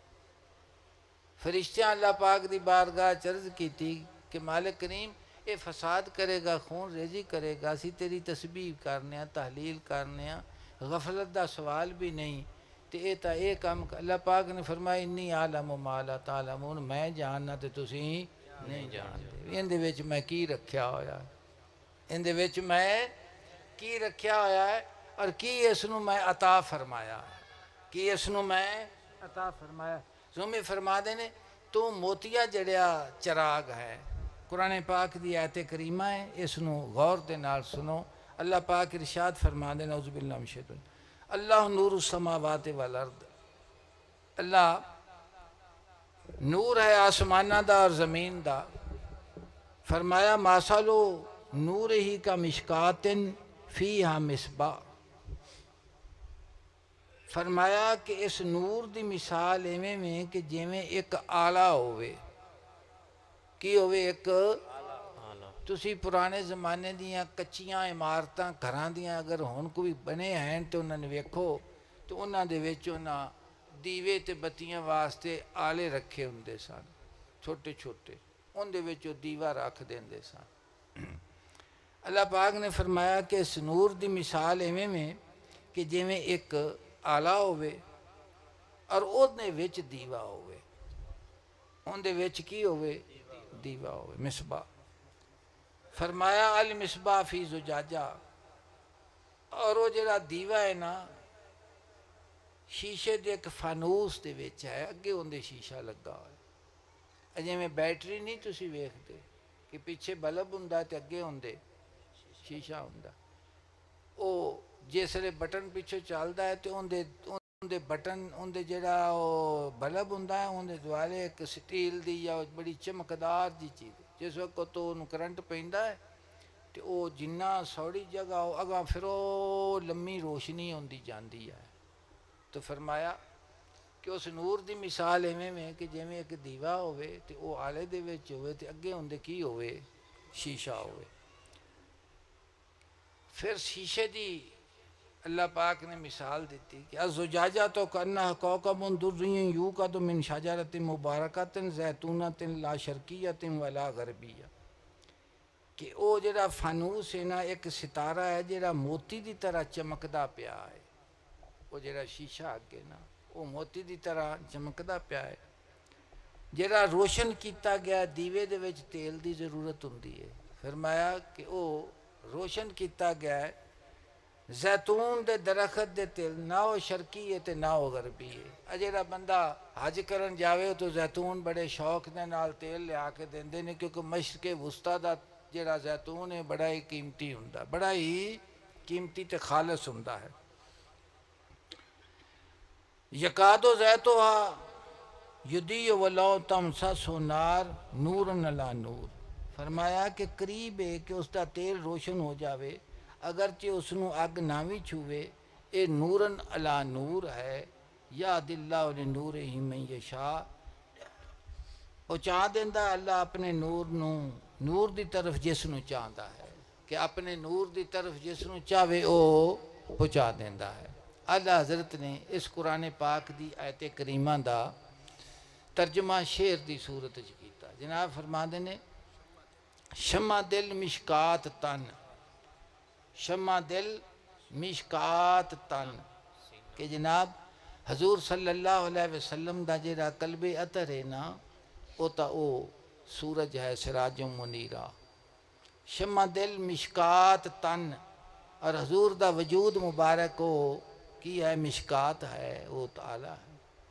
فرشتیاں اللہ پاک دی بارگاہ چرز کی تھی کہ مالک کریم اے فساد کرے گا خون ریزی کرے گا اسی تیری تسبیح کرنے تحلیل کرنے غفلت دا سوال بھی نہیں تے اے تا اے کام اللہ پاک نے فرمایا انی عالم ما لا تعلمون میں جاننا تے تسی نہیں جانتے ان دے وچ میں کی رکھیا ہویا ان دے وچ میں کی رکھیا ہویا ہے اور کی اس نو میں عطا فرمایا کی اس نو میں عطا فرمایا رومی فرما دینے تو موتیا جڑیا چراغ ہے قرآن پاک دی آیت کریمہ ہے اس نو غور دے نال سنو اللہ پاک ارشاد فرما دینا اعوذ باللہ من الشیطان اللہ نور السماوات والارض اللہ نور ہے آسمانہ دا اور زمین دا فرمایا ماسالو نور ہی کا مشکاتن فیہا مصباح فرمایا کہ اس نور دی مثال ایویں میں کہ جیویں ایک آلہ ہوئے کی ہوئے ایک تسی پرانے زمانے دیاں کچیاں عمارتاں گھراں دیاں اگر ہون کوئی بنے ہیں تو انہوں نے ویکھو تو انہوں نے ویچ انہاں دیوے تے بتیاں واسطے آلے رکھے ہوندے سن چھوٹے چھوٹے ان دے وچ دیوا رکھ دیندے سن اللہ پاک نے فرمایا کہ اس نور دی مثال ایویں میں کہ جیویں ایک آلہ ہوئے اور اُن دے وچ دیوا ہوئے ان دے وچ کی ہوئے دیوا ہوئے مصباح فرمایا المصباح فی زجاجہ اور وہ جڑا دیوا ہے نا شیشے دے ایک فانوس دے وچ ہے اگے ان دے شیشہ لگا ہوئے اجے میں بیٹری نہیں تسی ویکھدے کہ پیچھے بلب ہوندا تے اگے ہوندے شیشہ ہوندا او جسے بٹن پیچھے چلدا ہے تو ان دے بٹن ان دے جڑا بلب ہوندا ہے ان دے دوالے ایک سٹیل دی یا بڑی چمکدار جی چیز جس وقت تو انہوں کرنٹ پیندا ہے تو وہ جنہ سوڑی جگہ ہو اگاں پھر وہ لمبی روشنی ہوندی جاندی ہے تو فرمایا کہ اس نور دی مثال ایویں میں کہ جیویں ایک دیوا ہوئے تو وہ آلے دے وچ ہوئے تو اگے ہوندے کی ہوئے شیشہ ہوئے پھر شیشے دی اللہ پاک نے مثال دیتی کہ الزجاجہ تو کانہا کوکب دری یوقد من شجرۃ مبارکۃ زیتونۃ لا شرقیۃ ولا غربیہ کہ وہ جڑا فانوس ہے نا ایک ستارہ ہے جڑا موتی دی طرح چمکدا پیا ہے وہ جڑا شیشہ اگے نا وہ موتی دی طرح چمکدا پیا ہے جڑا روشن کیتا گیا دیوے دے وچ تیل دی ضرورت ہوندی ہے فرمایا کہ وہ روشن کیتا گیا ہے زیتون دے درخت دے تیل نہ وہ شرقی ہے تے نہ وہ غربی ہے جڑا بندہ حج کرن جاوے تو زیتون بڑے شوق دے نال تیل لیا کے دیندے نے کیونکہ مشرق وسطیٰ دا جڑا زیتون ہے بڑا ہی قیمتی ہوندا بڑا ہی قیمتی تے خالص ہوندا ہے یکادو زیتوہا یدی ولو تمسس نار نور علی نور فرمایا کہ قریب ہے کہ اس دا تیل روشن ہو جاوے اگرچہ اس نو اگ نہ بھی چھوے اے نورن علی نور ہے یہد اللہ لنورہ من یشاء پہنچا دیندا اللہ اپنے نور نو نور دی طرف جس نو چاہتا ہے کہ اپنے نور دی طرف جس نو چاہے او پہنچا دیندا ہے اعلیٰ حضرت نے اس قرآن پاک دی آیت کریمہ دا ترجمہ شعر دی صورت وچ کیتا جناب فرما نے شمع دل مشکات تن شمع دل مشکات تن کہ جناب حضور صلی اللہ علیہ وسلم دا جڑا قلب عطر ہے نا او تا او سورج ہے سراج منیرہ شمع دل مشکات تن اور حضور دا وجود مبارک ہو کی ہے مشکات ہے وہ تعالی ہے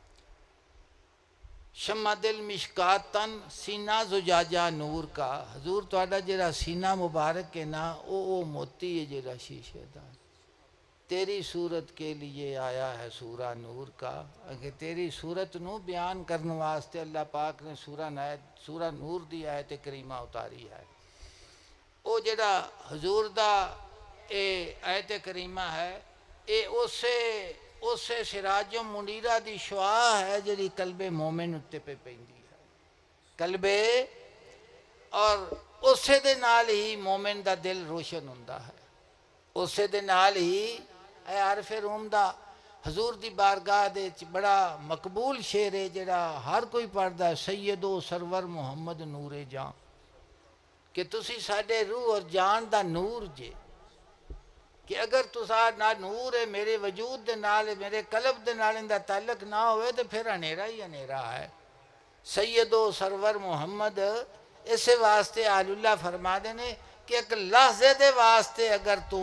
شمع دل مشکات تن سینہ زجاجہ نور کا حضور تہاڈا جڑا سینہ مبارک ہے نا او موتی ہے جڑا شیشے دا تیری صورت کے لیے آیا ہے سورہ نور کا، کہ تیری صورت نو بیان کرنے واسطے اللہ پاک نے سورہ نور دی آیت کریمہ اتاری ہے۔ وہ جڑا حضور دا اے آیت کریمہ ہے، اے اسے سراج منیرہ دی شعاع ہے جڑی قلب مومن اتے پہ پیندی ہے، قلب، اور اسے دے نال ہی مومن دا دل روشن ہوندا ہے، اسے دے نال ہی اے عارف روم دا حضور دی بارگاہ دے بڑا مقبول شعر ہے جڑا ہر کوئی پڑھدا ہے، سید و سرور محمد نور جان، کہ تسی ساڈے روح اور جان دا نور جے، کہ اگر تسا نہ نور ہے میرے وجود دے نال، میرے قلب دے نال اندہ تعلق نہ ہوئے تو پھر انیرا ہی انیرا ہے۔ سید و سرور محمد اسے واسطے آل اللہ فرما دینے کہ ایک لحظے دے واسطے اگر تو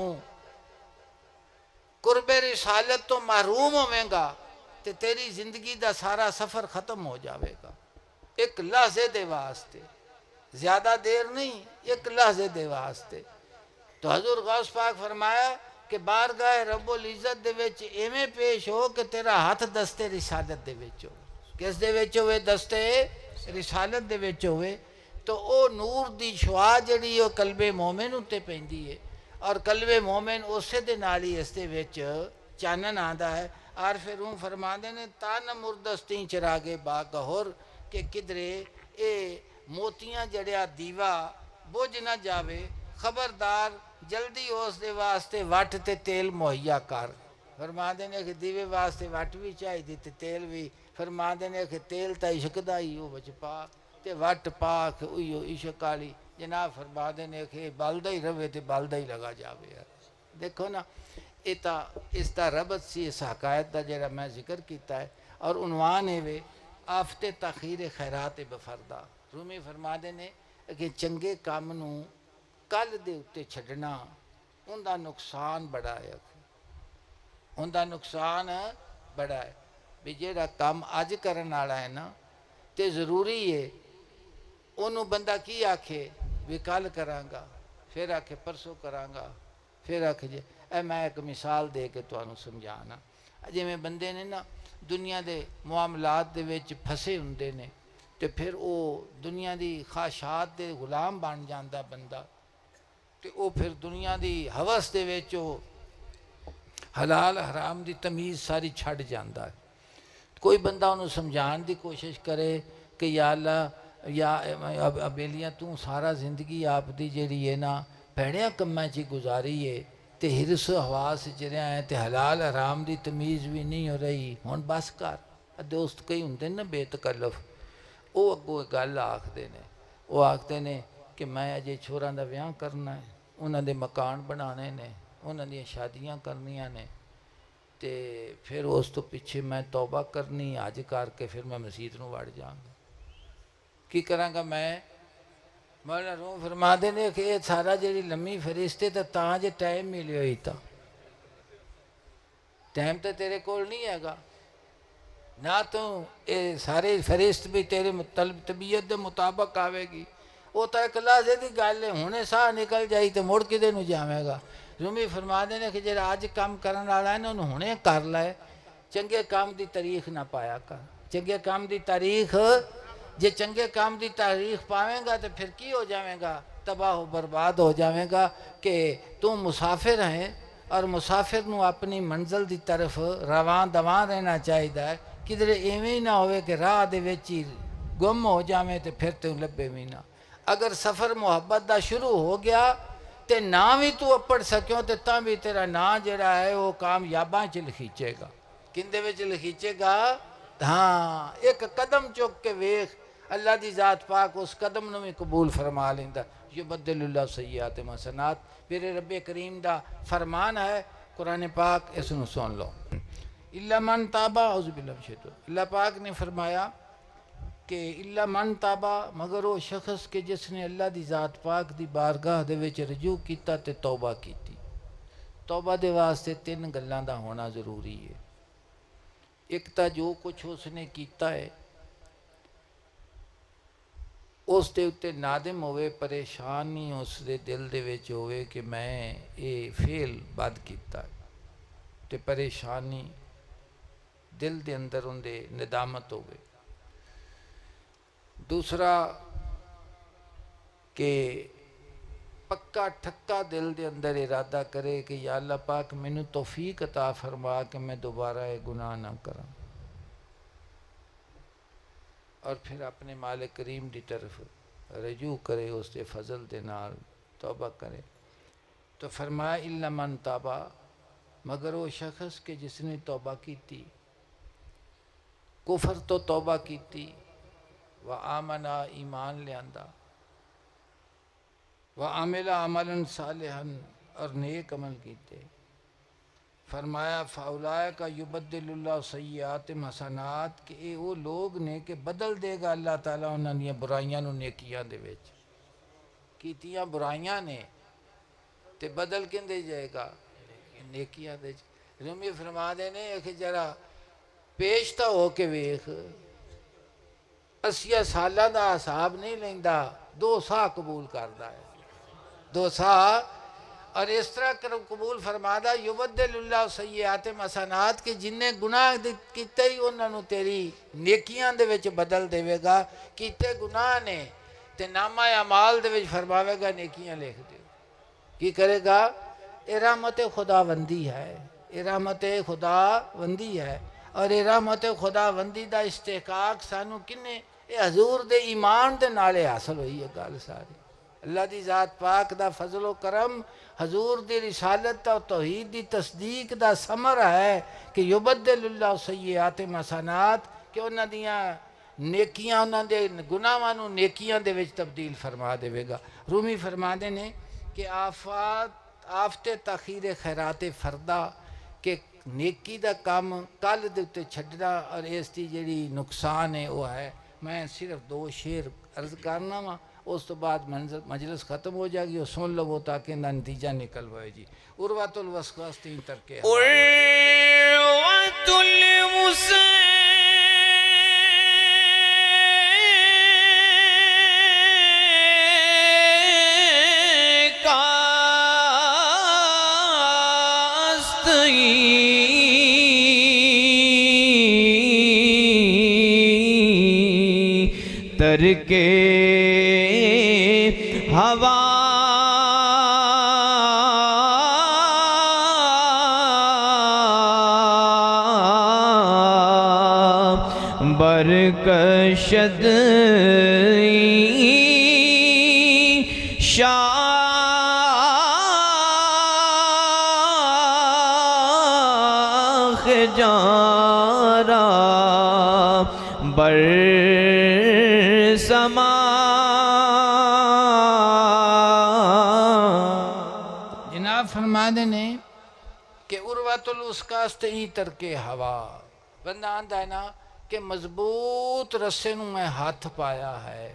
قرب رسالت تو محروم ہوئیں گا تو تیری زندگی دا سارا سفر ختم ہو جاوے گا، ایک لحظے دے واسطے، زیادہ دیر نہیں، ایک لحظے دے واسطے۔ تو حضور غوث پاک فرمایا کہ بارگاہ رب العزت دے وچ ایویں پیش ہو کہ تیرا ہاتھ دستے رسالت دے وچ ہو، کس دے وچ ہوئے؟ دستے رسالت دے وچ ہوئے، تو او نور دی شعاع جڑی او قلب مومن اتے پیندی ہے، اور قلب مومن اسے دے نالی اس دے وچ چانن آندا ہے۔ عارف روم فرما دینے تان مردستیں چراغے باگہور، کہ کدرے اے موتیاں جڑیا دیوا بوجھ نہ جاوے، خبردار جلدی اس دے واسطے وٹ تے تیل مہیا کر۔ فرما دینے کہ دیوے واسطے وٹ بھی چاہی دی تے تیل بھی، فرما دینے کہ تیل تا عشق دا ہی ہو بچ پا تے وٹ پاک اویو عشق والی، جناب فرما دینے کہ بالدہ ہی روے تے بالدہ ہی لگا جاوے۔ دیکھو نا، اس دا ربط سی اس حقائق دا جڑا میں ذکر کیتا ہے، اور عنوان ہے وے آفت تاخیر خیرات بفردہ۔ رومی فرما دینے کہ چنگے کام نو کل دے اتے چھڑنا ان دا نقصان بڑا ہے، ان دا نقصان بڑا ہے۔ بھی جیڑا کام آج کرن والا ہے نا تے ضروری ہے، انہوں بندہ کی آکھے بھی کل کرانگا، پھر آکھے پرسوں کرانگا، پھر آکھے جے میں ایک مثال دے کے تو انہوں سمجھانا۔ جے میں بندے نے نا دنیا دے معاملات دے وچ پھسے ہوندے نے، تے پھر او دنیا دی خواہشات دے غلام بن جاندہ بندہ، تے او پھر دنیا دی ہوس دے وچ او حلال حرام دی تمیز ساری چھڑ جاندہ ہے۔ کوئی بندہ انہوں سمجھان دی کوشش کرے کہ یا اللہ یا ابیلیاں تو سارا زندگی آپ دی جیڑی ہے نا بھیڑیاں کماں چی گزاری ہے، تے حرص حواس چریا ہیں، تے حلال حرام دی تمیز بھی نہیں ہو رہی، ہون بس کر۔ دوست کئی ہوندے نا بے تکلف، او اگو گل آکھدے نے، او آکھدے نے کہ میں اجے چھوڑاں دا ویاہ کرنا ہے، انہاں دے مکان بنانے نے، انہاں دی شادیاں کرنیاں نے، تے پھر اس تو پیچھے میں توبہ کرنی آج کر کے پھر میں مسجد نو وڑ جاؤں گا۔ کی کرانگا میں؟ مولانا روم فرما دینے کہ یہ سارا جیڑی لمحی فرشتے تا تاں جے ٹائم ملے ہوئی تا، ٹائم تا تیرے کول نہیں ہے گا، نہ تو یہ سارے فرشت بھی تیرے طبیعت دے مطابق آوے گی، وہ تا ایک لحظے دی گل ہے، ہونے ساہ نکل جائی تو مڑ کدے نو جاوے گا۔ رومی فرما دینے کہ جیڑا آج کام کرن والا ہے نا انہوں ہونے کر لائے، چنگے کام دی تاریخ نہ پایا کر، چنگے کام دی تاریخ، جے چنگے کام دی تاریخ پاویں گا تو پھر کی ہو جاویں گا؟ تباہ و برباد ہو جاویں گا، کہ تو مسافر ہیں اور مسافر نو اپنی منزل دی طرف رواں دواں رہنا چاہیے، کدھر ایویں ہی نہ ہوئے کہ راہ دے وچ ہی گم ہو جاویں تو پھر تو لبے بھی نہ۔ اگر سفر محبت دا شروع ہو گیا تے نا بھی تو اپڑ سکیوں تے تاں بھی تیرا نا جڑا ہے وہ کامیاباں چ لکھیچے گا۔ کندے وچ لکھیچے گا؟ ہاں، ایک قدم چک کے ویخ، اللہ دی ذات پاک اس قدم نو بھی قبول فرما لیندہ۔ یبدل اللہ سیئات حسنات، میرے رب کریم دا فرمان ہے قرآن پاک، اس نو سن لو۔ الا من تابا، اعوذ باللہ من الشیطان، اللہ پاک نے فرمایا کہ الا من تابا، مگر وہ شخص کہ جس نے اللہ دی ذات پاک دی بارگاہ دے وچ رجوع کیتا تے توبہ کیتی۔ توبہ دے واسطے تین گلاں دا ہونا ضروری ہے۔ ایک تا جو کچھ اس نے کیتا ہے اس دے اتے نادم ہوئے، پریشانی اس دے دل دے وچ ہوئے کہ میں یہ فعل بد کیتا ہے۔ تے پریشانی دل دے اندر اندے ندامت ہوئے۔ دوسرا کہ پکا ٹھکا دل دے اندر ارادہ کرے کہ یا اللہ پاک مینوں توفیق عطا فرما کہ میں دوبارہ یہ گناہ نہ کراں، اور پھر اپنے مالک کریم دی طرف رجوع کرے، اس دے فضل دے نال توبہ کرے۔ تو فرمایا الا من تابا، مگر وہ شخص کہ جس نے توبہ کیتی، کفر تو توبہ کیتی، وآمنا ایمان لیاندا، وعمل عملا صالحا اور نیک عمل کیتے، فرمایا فاولئک یبدل اللہ سیئات حسنات، کہ اے وہ لوگ نے کہ بدل دے گا اللہ تعالیٰ انہاں دیاں برائیاں نو نیکیاں دے وچ، کیتیاں برائیاں نے تے بدل کندے جائے گا نیکیاں دے۔ رومی فرما دے نے کہ ذرا پیشتا ہو کے ویخ، 80 سالاں دا حساب نہیں لیندا، 2 سا قبول کردا ہے، 2 سا، اور اس طرح قبول فرمادا یبدل اللہ سیئات حسنات، کہ جنہیں گناہ کیتے ہی انہاں نو تیری نیکیاں دے وچ بدل دے گا، کیتے گناہ نے تے نامہ اعمال دے وچ فرماوے گا نیکیاں لکھ دیو۔ کی کرے گا؟ اے رحمت خداوندی ہے، اے رحمت خداوندی ہے، اور اے رحمت خداوندی دا استحقاق سانو کنے؟ اے حضور دے ایمان دے نالے حاصل ہوئی ہے گل ساری۔ اللہ دی ذات پاک دا فضل و کرم، حضور دی رسالت و توحید دی تصدیق دا ثمر ہے کہ یبدل اللہ سیئات حسنات، کہ انہاں دیاں نیکیاں، انہاں دے گناہاں نو نیکیاں دے وچ تبدیل فرما دے گا۔ رومی فرما دے نے کہ آفت تاخیر خیرات فردہ، کہ نیکی دا کام کل دے تے چھڈنا، اور اس دی جڑی نقصان ہے وہ ہے۔ میں صرف 2 شعر عرض کرنا وا، اس تو بعد مجلس ختم ہو جائے گی، اور سن لو تاکہ ان کا نتیجہ نکل ہوئے جی۔ عروۃ الوثقیٰ 3 ترکے عروۃ الوثقیٰ ترکے ہوا برکشد شاخ جارا بر سما۔ جناب فرما دینے کہ عروۃ الوثقیٰ ہی ترکے ہوا، بندہ آندہ ہے نا کہ مضبوط رسے نو میں ہاتھ پایا ہے،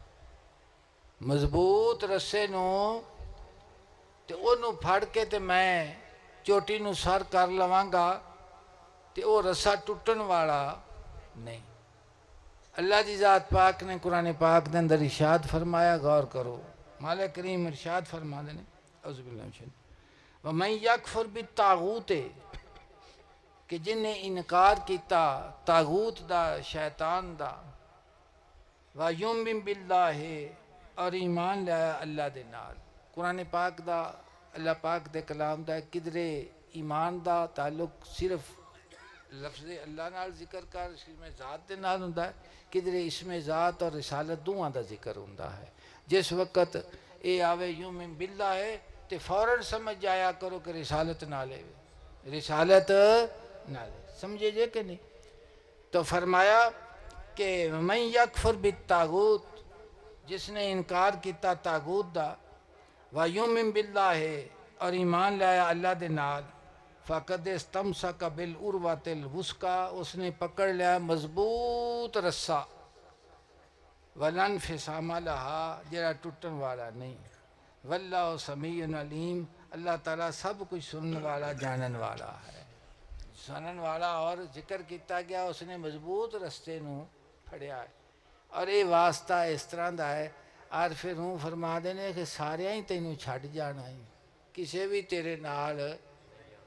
مضبوط رسے نو تے انہوں پھڑ کے تے میں چوٹی نو سر کر لوانگا تے او رسا ٹوٹن والا نہیں۔ اللہ دی ذات پاک نے قرآن پاک دے اندر ارشاد فرمایا، غور کرو، مالک کریم ارشاد فرما دینے اعوذ باللہ من الشیطان وَمَنْ يَكْفُرْ بِالطَّاغُوتِ، کہ جن نے انکار کیتا طاغوت دا، شیطان دا، وَيُؤْمِنْ بِاللَّهِ، اور ایمان لایا اللہ دے نال۔ قرآن پاک دا، اللہ پاک دے کلام دا کدرے ایمان دا تعلق صرف لفظ اللہ نال ذکر کر اسم ذات دے نال ہوندا ہے، کدرے اسم ذات اور رسالت دوہاں دا ذکر ہوندا ہے۔ جس وقت اے آوے یؤمن باللہ ہے تے فوراً سمجھ جایا کرو کہ رسالت نالے، رسالت نالے، سمجھے جے کہ نہیں؟ تو فرمایا کہ من یکفر بالطاغوت، جس نے انکار کیتا طاغوت دا، ویؤمن باللہ، اور ایمان لایا اللہ دے نال، فقد استمسک بالعروۃ الوثقیٰ، اس نے پکڑ لیا مضبوط رسہ، ولا انفصام لہا، جڑا ٹوٹن والا نہیں، واللہ سمیع علیم، اللہ تعالیٰ سب کچھ سننے والا جانن والا ہے، سنن والا۔ اور ذکر کیتا گیا اس نے مضبوط رستے نو پھڑیا ہے، اور یہ واسطہ اس طرح دا ہے، عارف روح فرما دینے کہ سارے ہی تینوں چھڈ جانا ہی، کسے بھی تیرے نال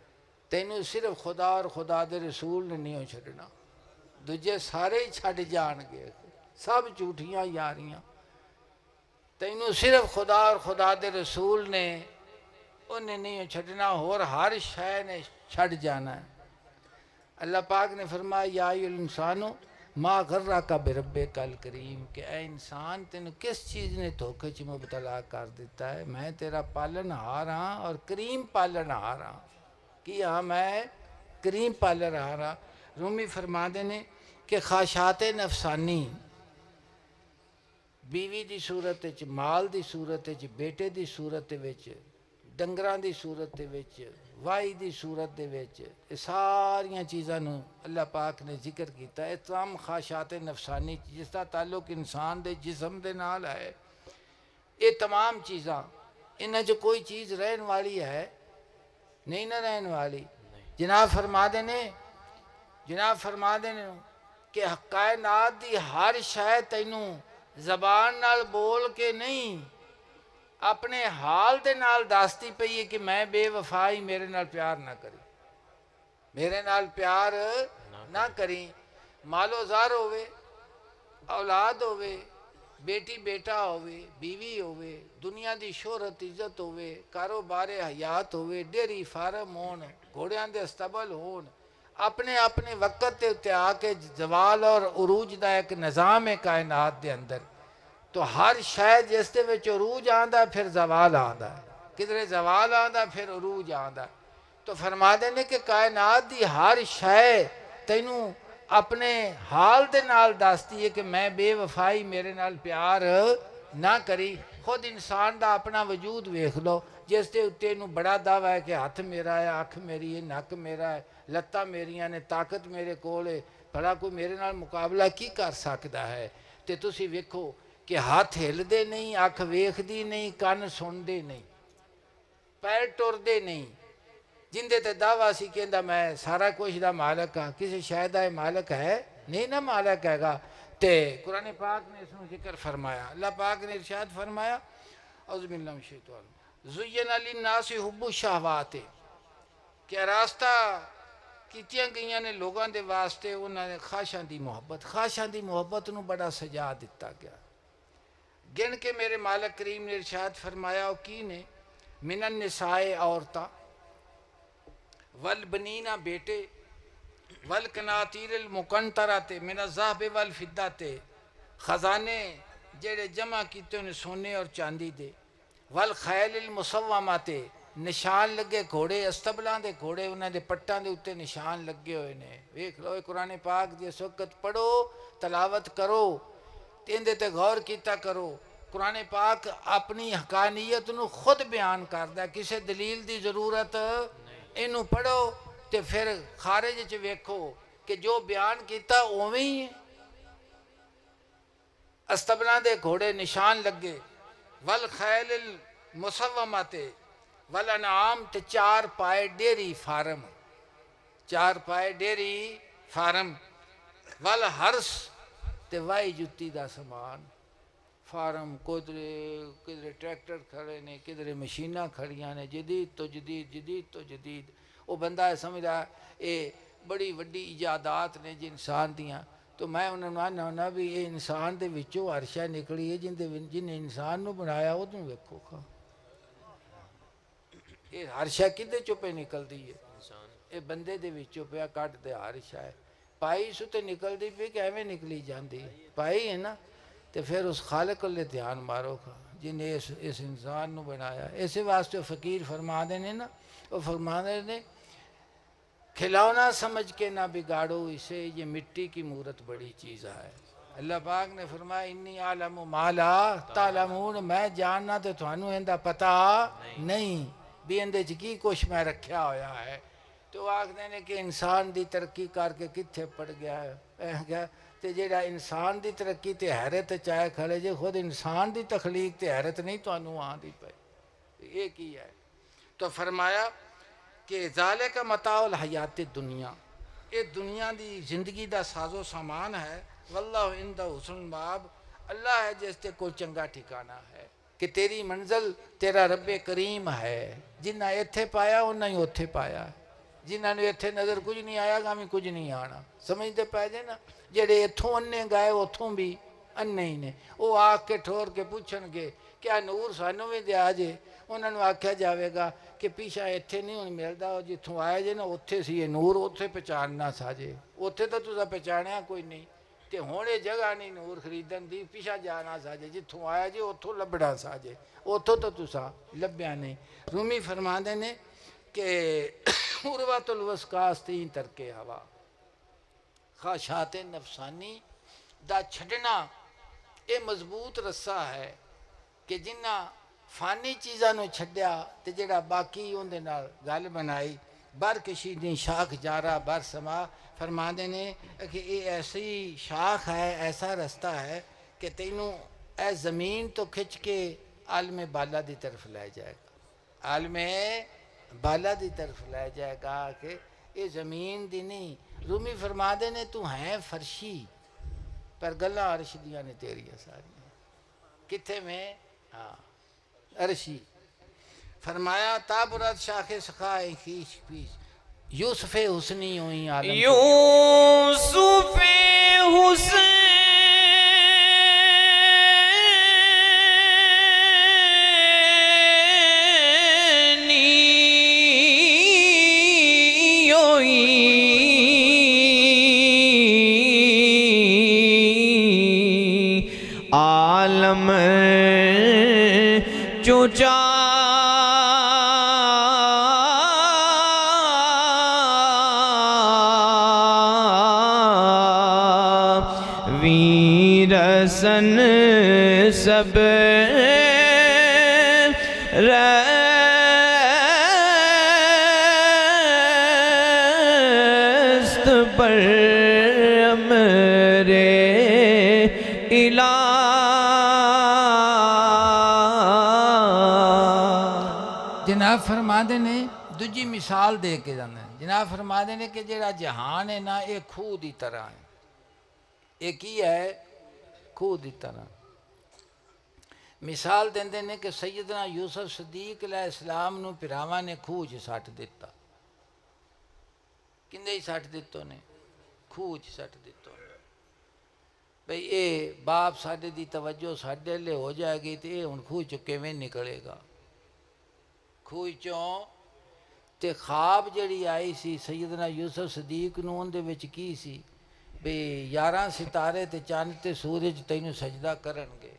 تینوں صرف خدا اور خدا دے رسول نے نہیں چھڈنا، دوجے سارے ہی چھڈ جان گے، سب جھوٹیاں یاریاں، تینوں صرف خدا اور خدا دے رسول نے انہیں نہیں چھڈنا، اور ہر شے نے چھڈ جانا ہے۔ اللہ پاک نے فرمایا یا ایھا الانسان ما غرک بربک الکریم، کہ اے انسان تینوں کس چیز نے دھوکے چ مبتلا کر دیتا ہے، میں تیرا پالن ہار ہاں اور کریم پالن ہار ہاں، کہ ہاں میں کریم پالن ہار ہاں۔ رومی فرماندے نے کہ خواہشات نفسانی بیوی دی صورت وچ، مال دی صورت وچ، بیٹے دی صورت وچ، ڈنگراں دی صورت وچ، وائی دی صورت دے وچ، یہ ساریاں چیزاں نو اللہ پاک نے ذکر کیتا ہے۔ تمام خواہشات نفسانی جس کا تعلق انسان دے جسم دے نال ہے، یہ تمام چیزاں انہاں جو کوئی چیز رہن والی ہے نہیں نہ رہن والی۔ جناب فرما دینے کہ کائنات دی ہر شے تینوں زبان نال بول کے نہیں، اپنے حال دے نال داستی پئی ہے کہ میں بے وفائی، میرے نال پیار نہ کری، میرے نال پیار نہ کری۔ مالو زار ہوئے، اولاد ہوئے، بیٹی بیٹا ہوئے، بیوی ہوئے، دنیا دی شہرت عزت ہوئے، کاروبار حیات ہوئے، ڈیری فارم ہون، گھوڑیاں دے استبل ہون، اپنے اپنے وقت تے اتے آ کے زوال اور عروج دا ایک نظام ہے کائنات دے اندر، تو ہر شاید جس دے وچ عروج آندا پھر زوال آندا ہے، کدھرے زوال آندا پھر عروج آندا ہے۔ تو فرما دینے کہ کائنات دی ہر شے تینوں اپنے حال دے نال داستی ہے کہ میں بے وفائی، میرے نال پیار نہ کری۔ خود انسان دا اپنا وجود ویکھ لو، جس دے اتے نو بڑا دعویٰ ہے کہ ہاتھ میرا ہے، اکھ میری ہے، نک میرا ہے، لتاں میریاں نے، طاقت میرے کول ہے، بھلا کوئی میرے نال مقابلہ کی کر سکدا ہے؟ تے تسی ویکھو کہ ہاتھ ہلدے نہیں، اکھ ویکھدی نہیں، کن سندے نہیں، پیر ٹردے نہیں، جندے تے دعویٰ سی کہندا میں سارا کچھ دا مالک ہاں، کسی شے دا مالک ہے نہیں نہ مالک ہے گا۔ تے قرآن پاک نے اس میں ذکر فرمایا، اللہ پاک نے ارشاد فرمایا اعوذ باللہ من الشیطان زین للناس حب الشہوات، کہ راستہ کیتیاں گئیاں نے لوگاں دے واسطے انہاں نے خواہشاں دی محبت نو بڑا سجا دیتا گیا۔ گن کے میرے مالک کریم نے ارشاد فرمایا او کی نے من النساء عورتاں، والبنین بیٹے، والقناطیر المقنطرۃ من الذہب والفضۃ، خزانے جڑے جمع کیتے انہیں سونے اور چاندی دے، والخیل المسومۃ، نشان لگے گھوڑے، استبلاں دے گھوڑے، انہاں دے پٹاں دے اتے نشان لگے ہوئے نے۔ ویکھ لو قرآن پاک جس وقت پڑھو، تلاوت کرو، تیندے تے غور کیتا کرو۔ قرآن پاک اپنی حقانیت نو خود بیان کردا ہے، کسے دلیل دی ضرورت اینو پڑھو تے پھر خارج وچ ویکھو کہ جو بیان کیتا اوویں ہی ہے۔ استبلاں دے گھوڑے نشان لگے، والخیل المسومۃ، والانعام تے چار پائے ڈیری فارم، والحرس تے وائی جتی دا سامان، فارم کدھرے ٹریکٹر کھڑے نے، کدھرے مشیناں کھڑیاں نے، جدید تو جدید۔ وہ بندہ سمجھا اے بڑی وڈی ایجادات نے جی انسان دیاں، تو میں انہوں نے آنا ہونا بھی یہ انسان دے وچوں ہر شے نکلی ہے، جن انسان نو بنایا وہ تم ویکھو کھا، یہ ہر شے کدے چپے نکل دی ہے، یہ بندے دے وچوں پیا کٹ دے ہر شے، پائی سو تے نکل دی پی کہ ایویں نکلی جاندی ہے، پائی ہے نا، تے پھر اس خالق اللہ دھیان مارو کھا جن نے اس انسان نو بنایا۔ اسی واسطے فقیر فرما دینے نا، وہ فرما دینے کھلونا سمجھ کے نہ بگاڑو اسے، یہ مٹی کی مورت بڑی چیز ہے۔ اللہ پاک نے فرمایا انی عالم ما لا تعلمون، میں جاننا تو تھانوں اندہ پتہ نہیں بھی اندے چ کی کچھ میں رکھیا ہویا ہے۔ تو آکھ دینے کہ انسان دی ترقی کر کے کتھے پڑ گیا ہے، تے جیڑا انسان دی ترقی تے حیرت چاہے کھڑے جے، خود انسان دی تخلیق تے حیرت نہیں تو انہوں آن دی پہ، یہ کی ہے؟ تو فرمایا کہ ذالک متاع الحیات الدنیا، یہ دنیا دی زندگی دا ساز و سامان ہے، واللہ عندہ حسن المآب، اللہ ہے جس تے کوئی چنگا ٹھکانہ ہے، کہ تیری منزل تیرا رب کریم ہے، جنہ ایتھے پایا انہاں ہی اوتھے پایا، جنہوں نے اتنے نظر کچھ نہیں آیا گا کچھ نہیں آنا سمجھتے پہ جے نا جڑے اتھوں انے گئے اتھوں بھی انے ہی نے وہ آ کے ٹھور کے پوچھن گے کیا نور سانوں بھی دیا جے انہوں نے آکھیا جاوے گا کہ پیچھا اتھے نہیں ہوں ملتا جتھوں آئے جے نا اتھے سی یہ نور اتھے پہچاننا سا جے اتھے تو تسا پہچانیا کوئی نہیں تے ہونے جگہ نہیں نور خریدن دی پیچھا جانا سا جے جتھوں آیا جے اتھوں لبڑا سا جے اتھوں تو تسا لبیا نہیں رومی فرماندے نے کہ عروۃ الوثقاء تین ترک ہوا خواہشات نفسانی دا چھڈنا یہ مضبوط رسہ ہے کہ جنہ فانی چیزاں نو چھڈیا تے جڑا باقی اندے نال گل بنائی بر کشیدیں شاخ جارا بر سما فرماندے نے کہ یہ ایسی شاخ ہے ایسا رستہ ہے کہ تینوں اے زمین تو کھچ کے عالم بالا دی طرف لے جائے گا عالم بالا دی طرف لے جائے گا کہ یہ زمین دی نہیں رومی فرماندے نے تو ہیں فرشی پر گلاں عرش دیاں نے تیریاں ساری کتھے میں ہاں عرشی فرمایا تابرت شاخ سخائے خیش پیش یوسف حسنی ہوئی عالم یوسف حسنی عالم چوچا ویرسن سب رست پر امرے الہ جناب فرماندے نے دوجی مثال دے کے جانا ہے جناب فرماندے نے کہ جڑا جہان ہے نا ایک خوہ دی طرح ہے ایک ہی ہے خوہ دی طرح مثال دیندے نے کہ سیدنا یوسف صدیق علیہ السلام نو پراواں نے خوہ چ سٹ دیتا کندے ہی سٹ دیتو نے خوہ چ سٹ دیتو نے بھئی اے باپ ساڈے دی توجہ ساڈے لے ہو جائے گی تے ہن خوہ چ کیویں نکلے گا خوہ چوں تے خواب جڑی آئی سی سیدنا یوسف صدیق نو اندے وچ کی سی بھئی 11 ستارے تے چاند تے سورج تینوں سجدہ کرن گے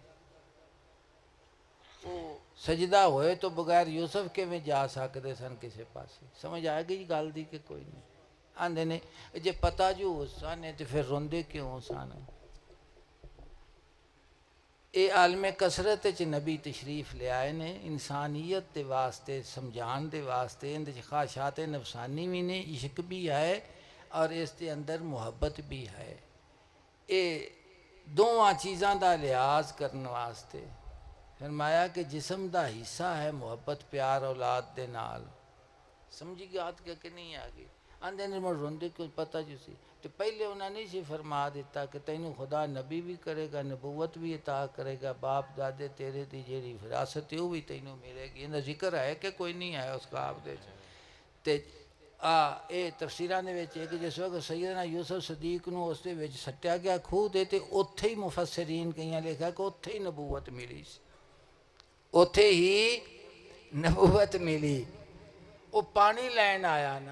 وہ سجدہ ہوئے تو بغیر یوسف کے میں جا سکتے سن کسے پاسے سمجھ آئے گی گل دی کہ کوئی نہیں آندے نے جے پتہ جو سانے تے پھر روندے کیوں سانے اے عالم کثرت چ نبی تشریف لے آئے نے انسانیت دے واسطے سمجھان دے واسطے اندے خواہشات نفسانی بھی نے عشق بھی ہے اور اس دے اندر محبت بھی ہے اے دونوں چیزاں دا لحاظ کرنے واسطے فرمایا کہ جسم دا حصہ ہے محبت پیار اولاد دے نال سمجھی گات کہ نہیں آگئی آندے نے مر روندے کیوں پتہ جو سی تو پہلے انہوں نے سی فرما دیتا کہ تینوں خدا نبی بھی کرے گا نبوت بھی عطا کرے گا باپ دادے تیرے دی جیڑی فراست ہے وہ بھی تینوں ملے گی انہا ذکر ہے کہ کوئی نہیں ہے اس کا آپ دے تے اے تفسیرہ نے ویچے کہ جس وقت سیدنا یوسف صدیق نو اس دے ویچ سٹیا گیا کھو دیتے اتھے ہی مفسرین کہیں لکھا کہ اتھے ہی نبوت ملی اتھے ہی نبوت ملی وہ پانی لین آیا نا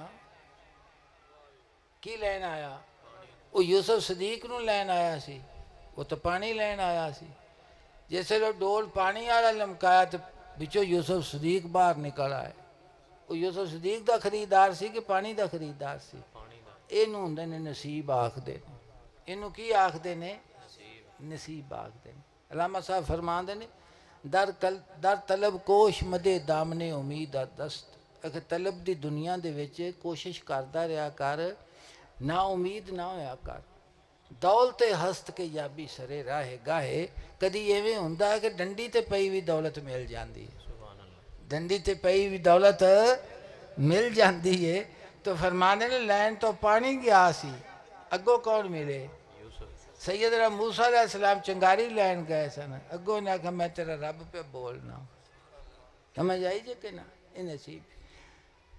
کی لین آیا وہ یوسف صدیق نو لین آیا سی وہ تو پانی لین آیا سی جیسے لوگ ڈول پانی آیا لمکایا تو بچو یوسف صدیق باہر نکل آئے وہ یوسف صدیق دا خریدار سی کہ پانی دا خریدار سی اینو ہندے نے نصیب آکھ دے اینو کی آکھ دے نے نصیب آکھ دے علامہ صاحب فرمان دے نے در طلب کوش مدے دامنے امید دست اگر طلب دی دنیا دے ویچے کوشش کردہ رہا کر نا امید نہ ہویا کر دولت ہست کے یابی سرے راہ گاہے کدی ایویں ہوندا ہے کہ ڈنڈی تے پئی بھی دولت مل جاندی ہے ڈنڈی تے پئی بھی دولت مل جاندی ہے تو فرمانے نے لین تو پانی گیا سی اگو کون ملے سیدنا موسیٰ علیہ السلام چنگاری لین گئے سن اگو نے کہا میں تیرا رب پہ بولنا سمجھ آئی جے کہ نا یہ نصیب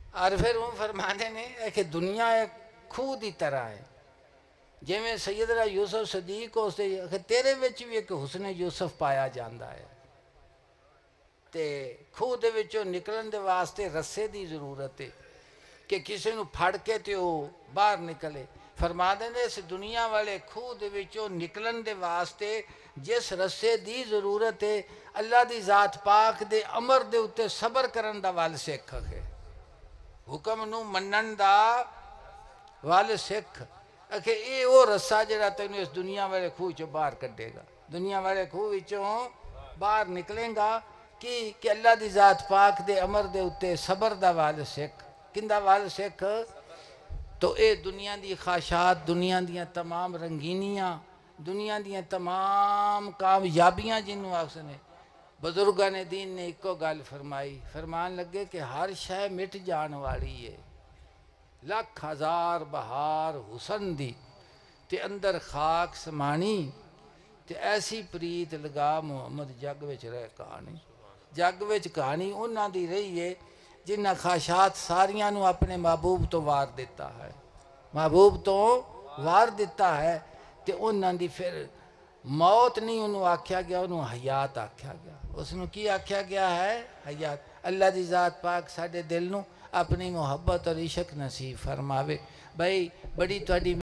عارف روم فرماتے ہیں کہ دنیا ایک خوہ دی طرح ہے، جی میں سیدنا یوسف صدیق کو کہ تیرے وچ بھی ایک حسن یوسف پایا جاندہ ہے، تے خوہ دے وچوں نکلن دے واسطے رسے دی ضرورت ہے کہ کسی نو پھڑ کے تے وہ باہر نکلے۔ فرما دیں اس دنیا والے خوہ دے وچوں نکلن دے واسطے جس رسے دی ضرورت ہے، اللہ دی ذات پاک دے امر دے اتے صبر کرن دا وال سکھ ہے، حکم نو منن دا وال سکھ کہ اے وہ رسہ جڑا تینوں اس دنیا والے خوہ چوں باہر کٹے گا، دنیا والے خوہ وچوں باہر نکلیں گا کہ اللہ دی ذات پاک دے امر دے اتے صبر دا وال سکھ، کندہ وال سکھ؟ تو اے دنیا دی خواہشات، دنیا دیاں تمام رنگینیاں، دنیا دیاں تمام کامیابیاں جنہوں آکسنے بزرگان دین نے ایک کو گل فرمائی، فرمان لگے کہ ہر شے مٹ جان والی ہے، لاکھ ہزار بہار حسن دی تے اندر خاک سمانی، تے ایسی پریت لگا محمد جگ وچ رہ کہانی، جگ وچ کہانی انہاں دی رہی ہے جنہ خواہشات ساریاں نو اپنے محبوب تو وار دیتا ہے، محبوب تو وار دیتا ہے، تے انہاں دی پھر موت نہیں انہوں آکھیا گیا، انہوں حیات آکھیا گیا، اس نو کی آکھیا گیا ہے؟ حیات۔ اللہ دی ذات پاک ساڑھے دل نو اپنی محبت اور عشق نصیب فرماوے۔ بھائی بڑی تہاڈی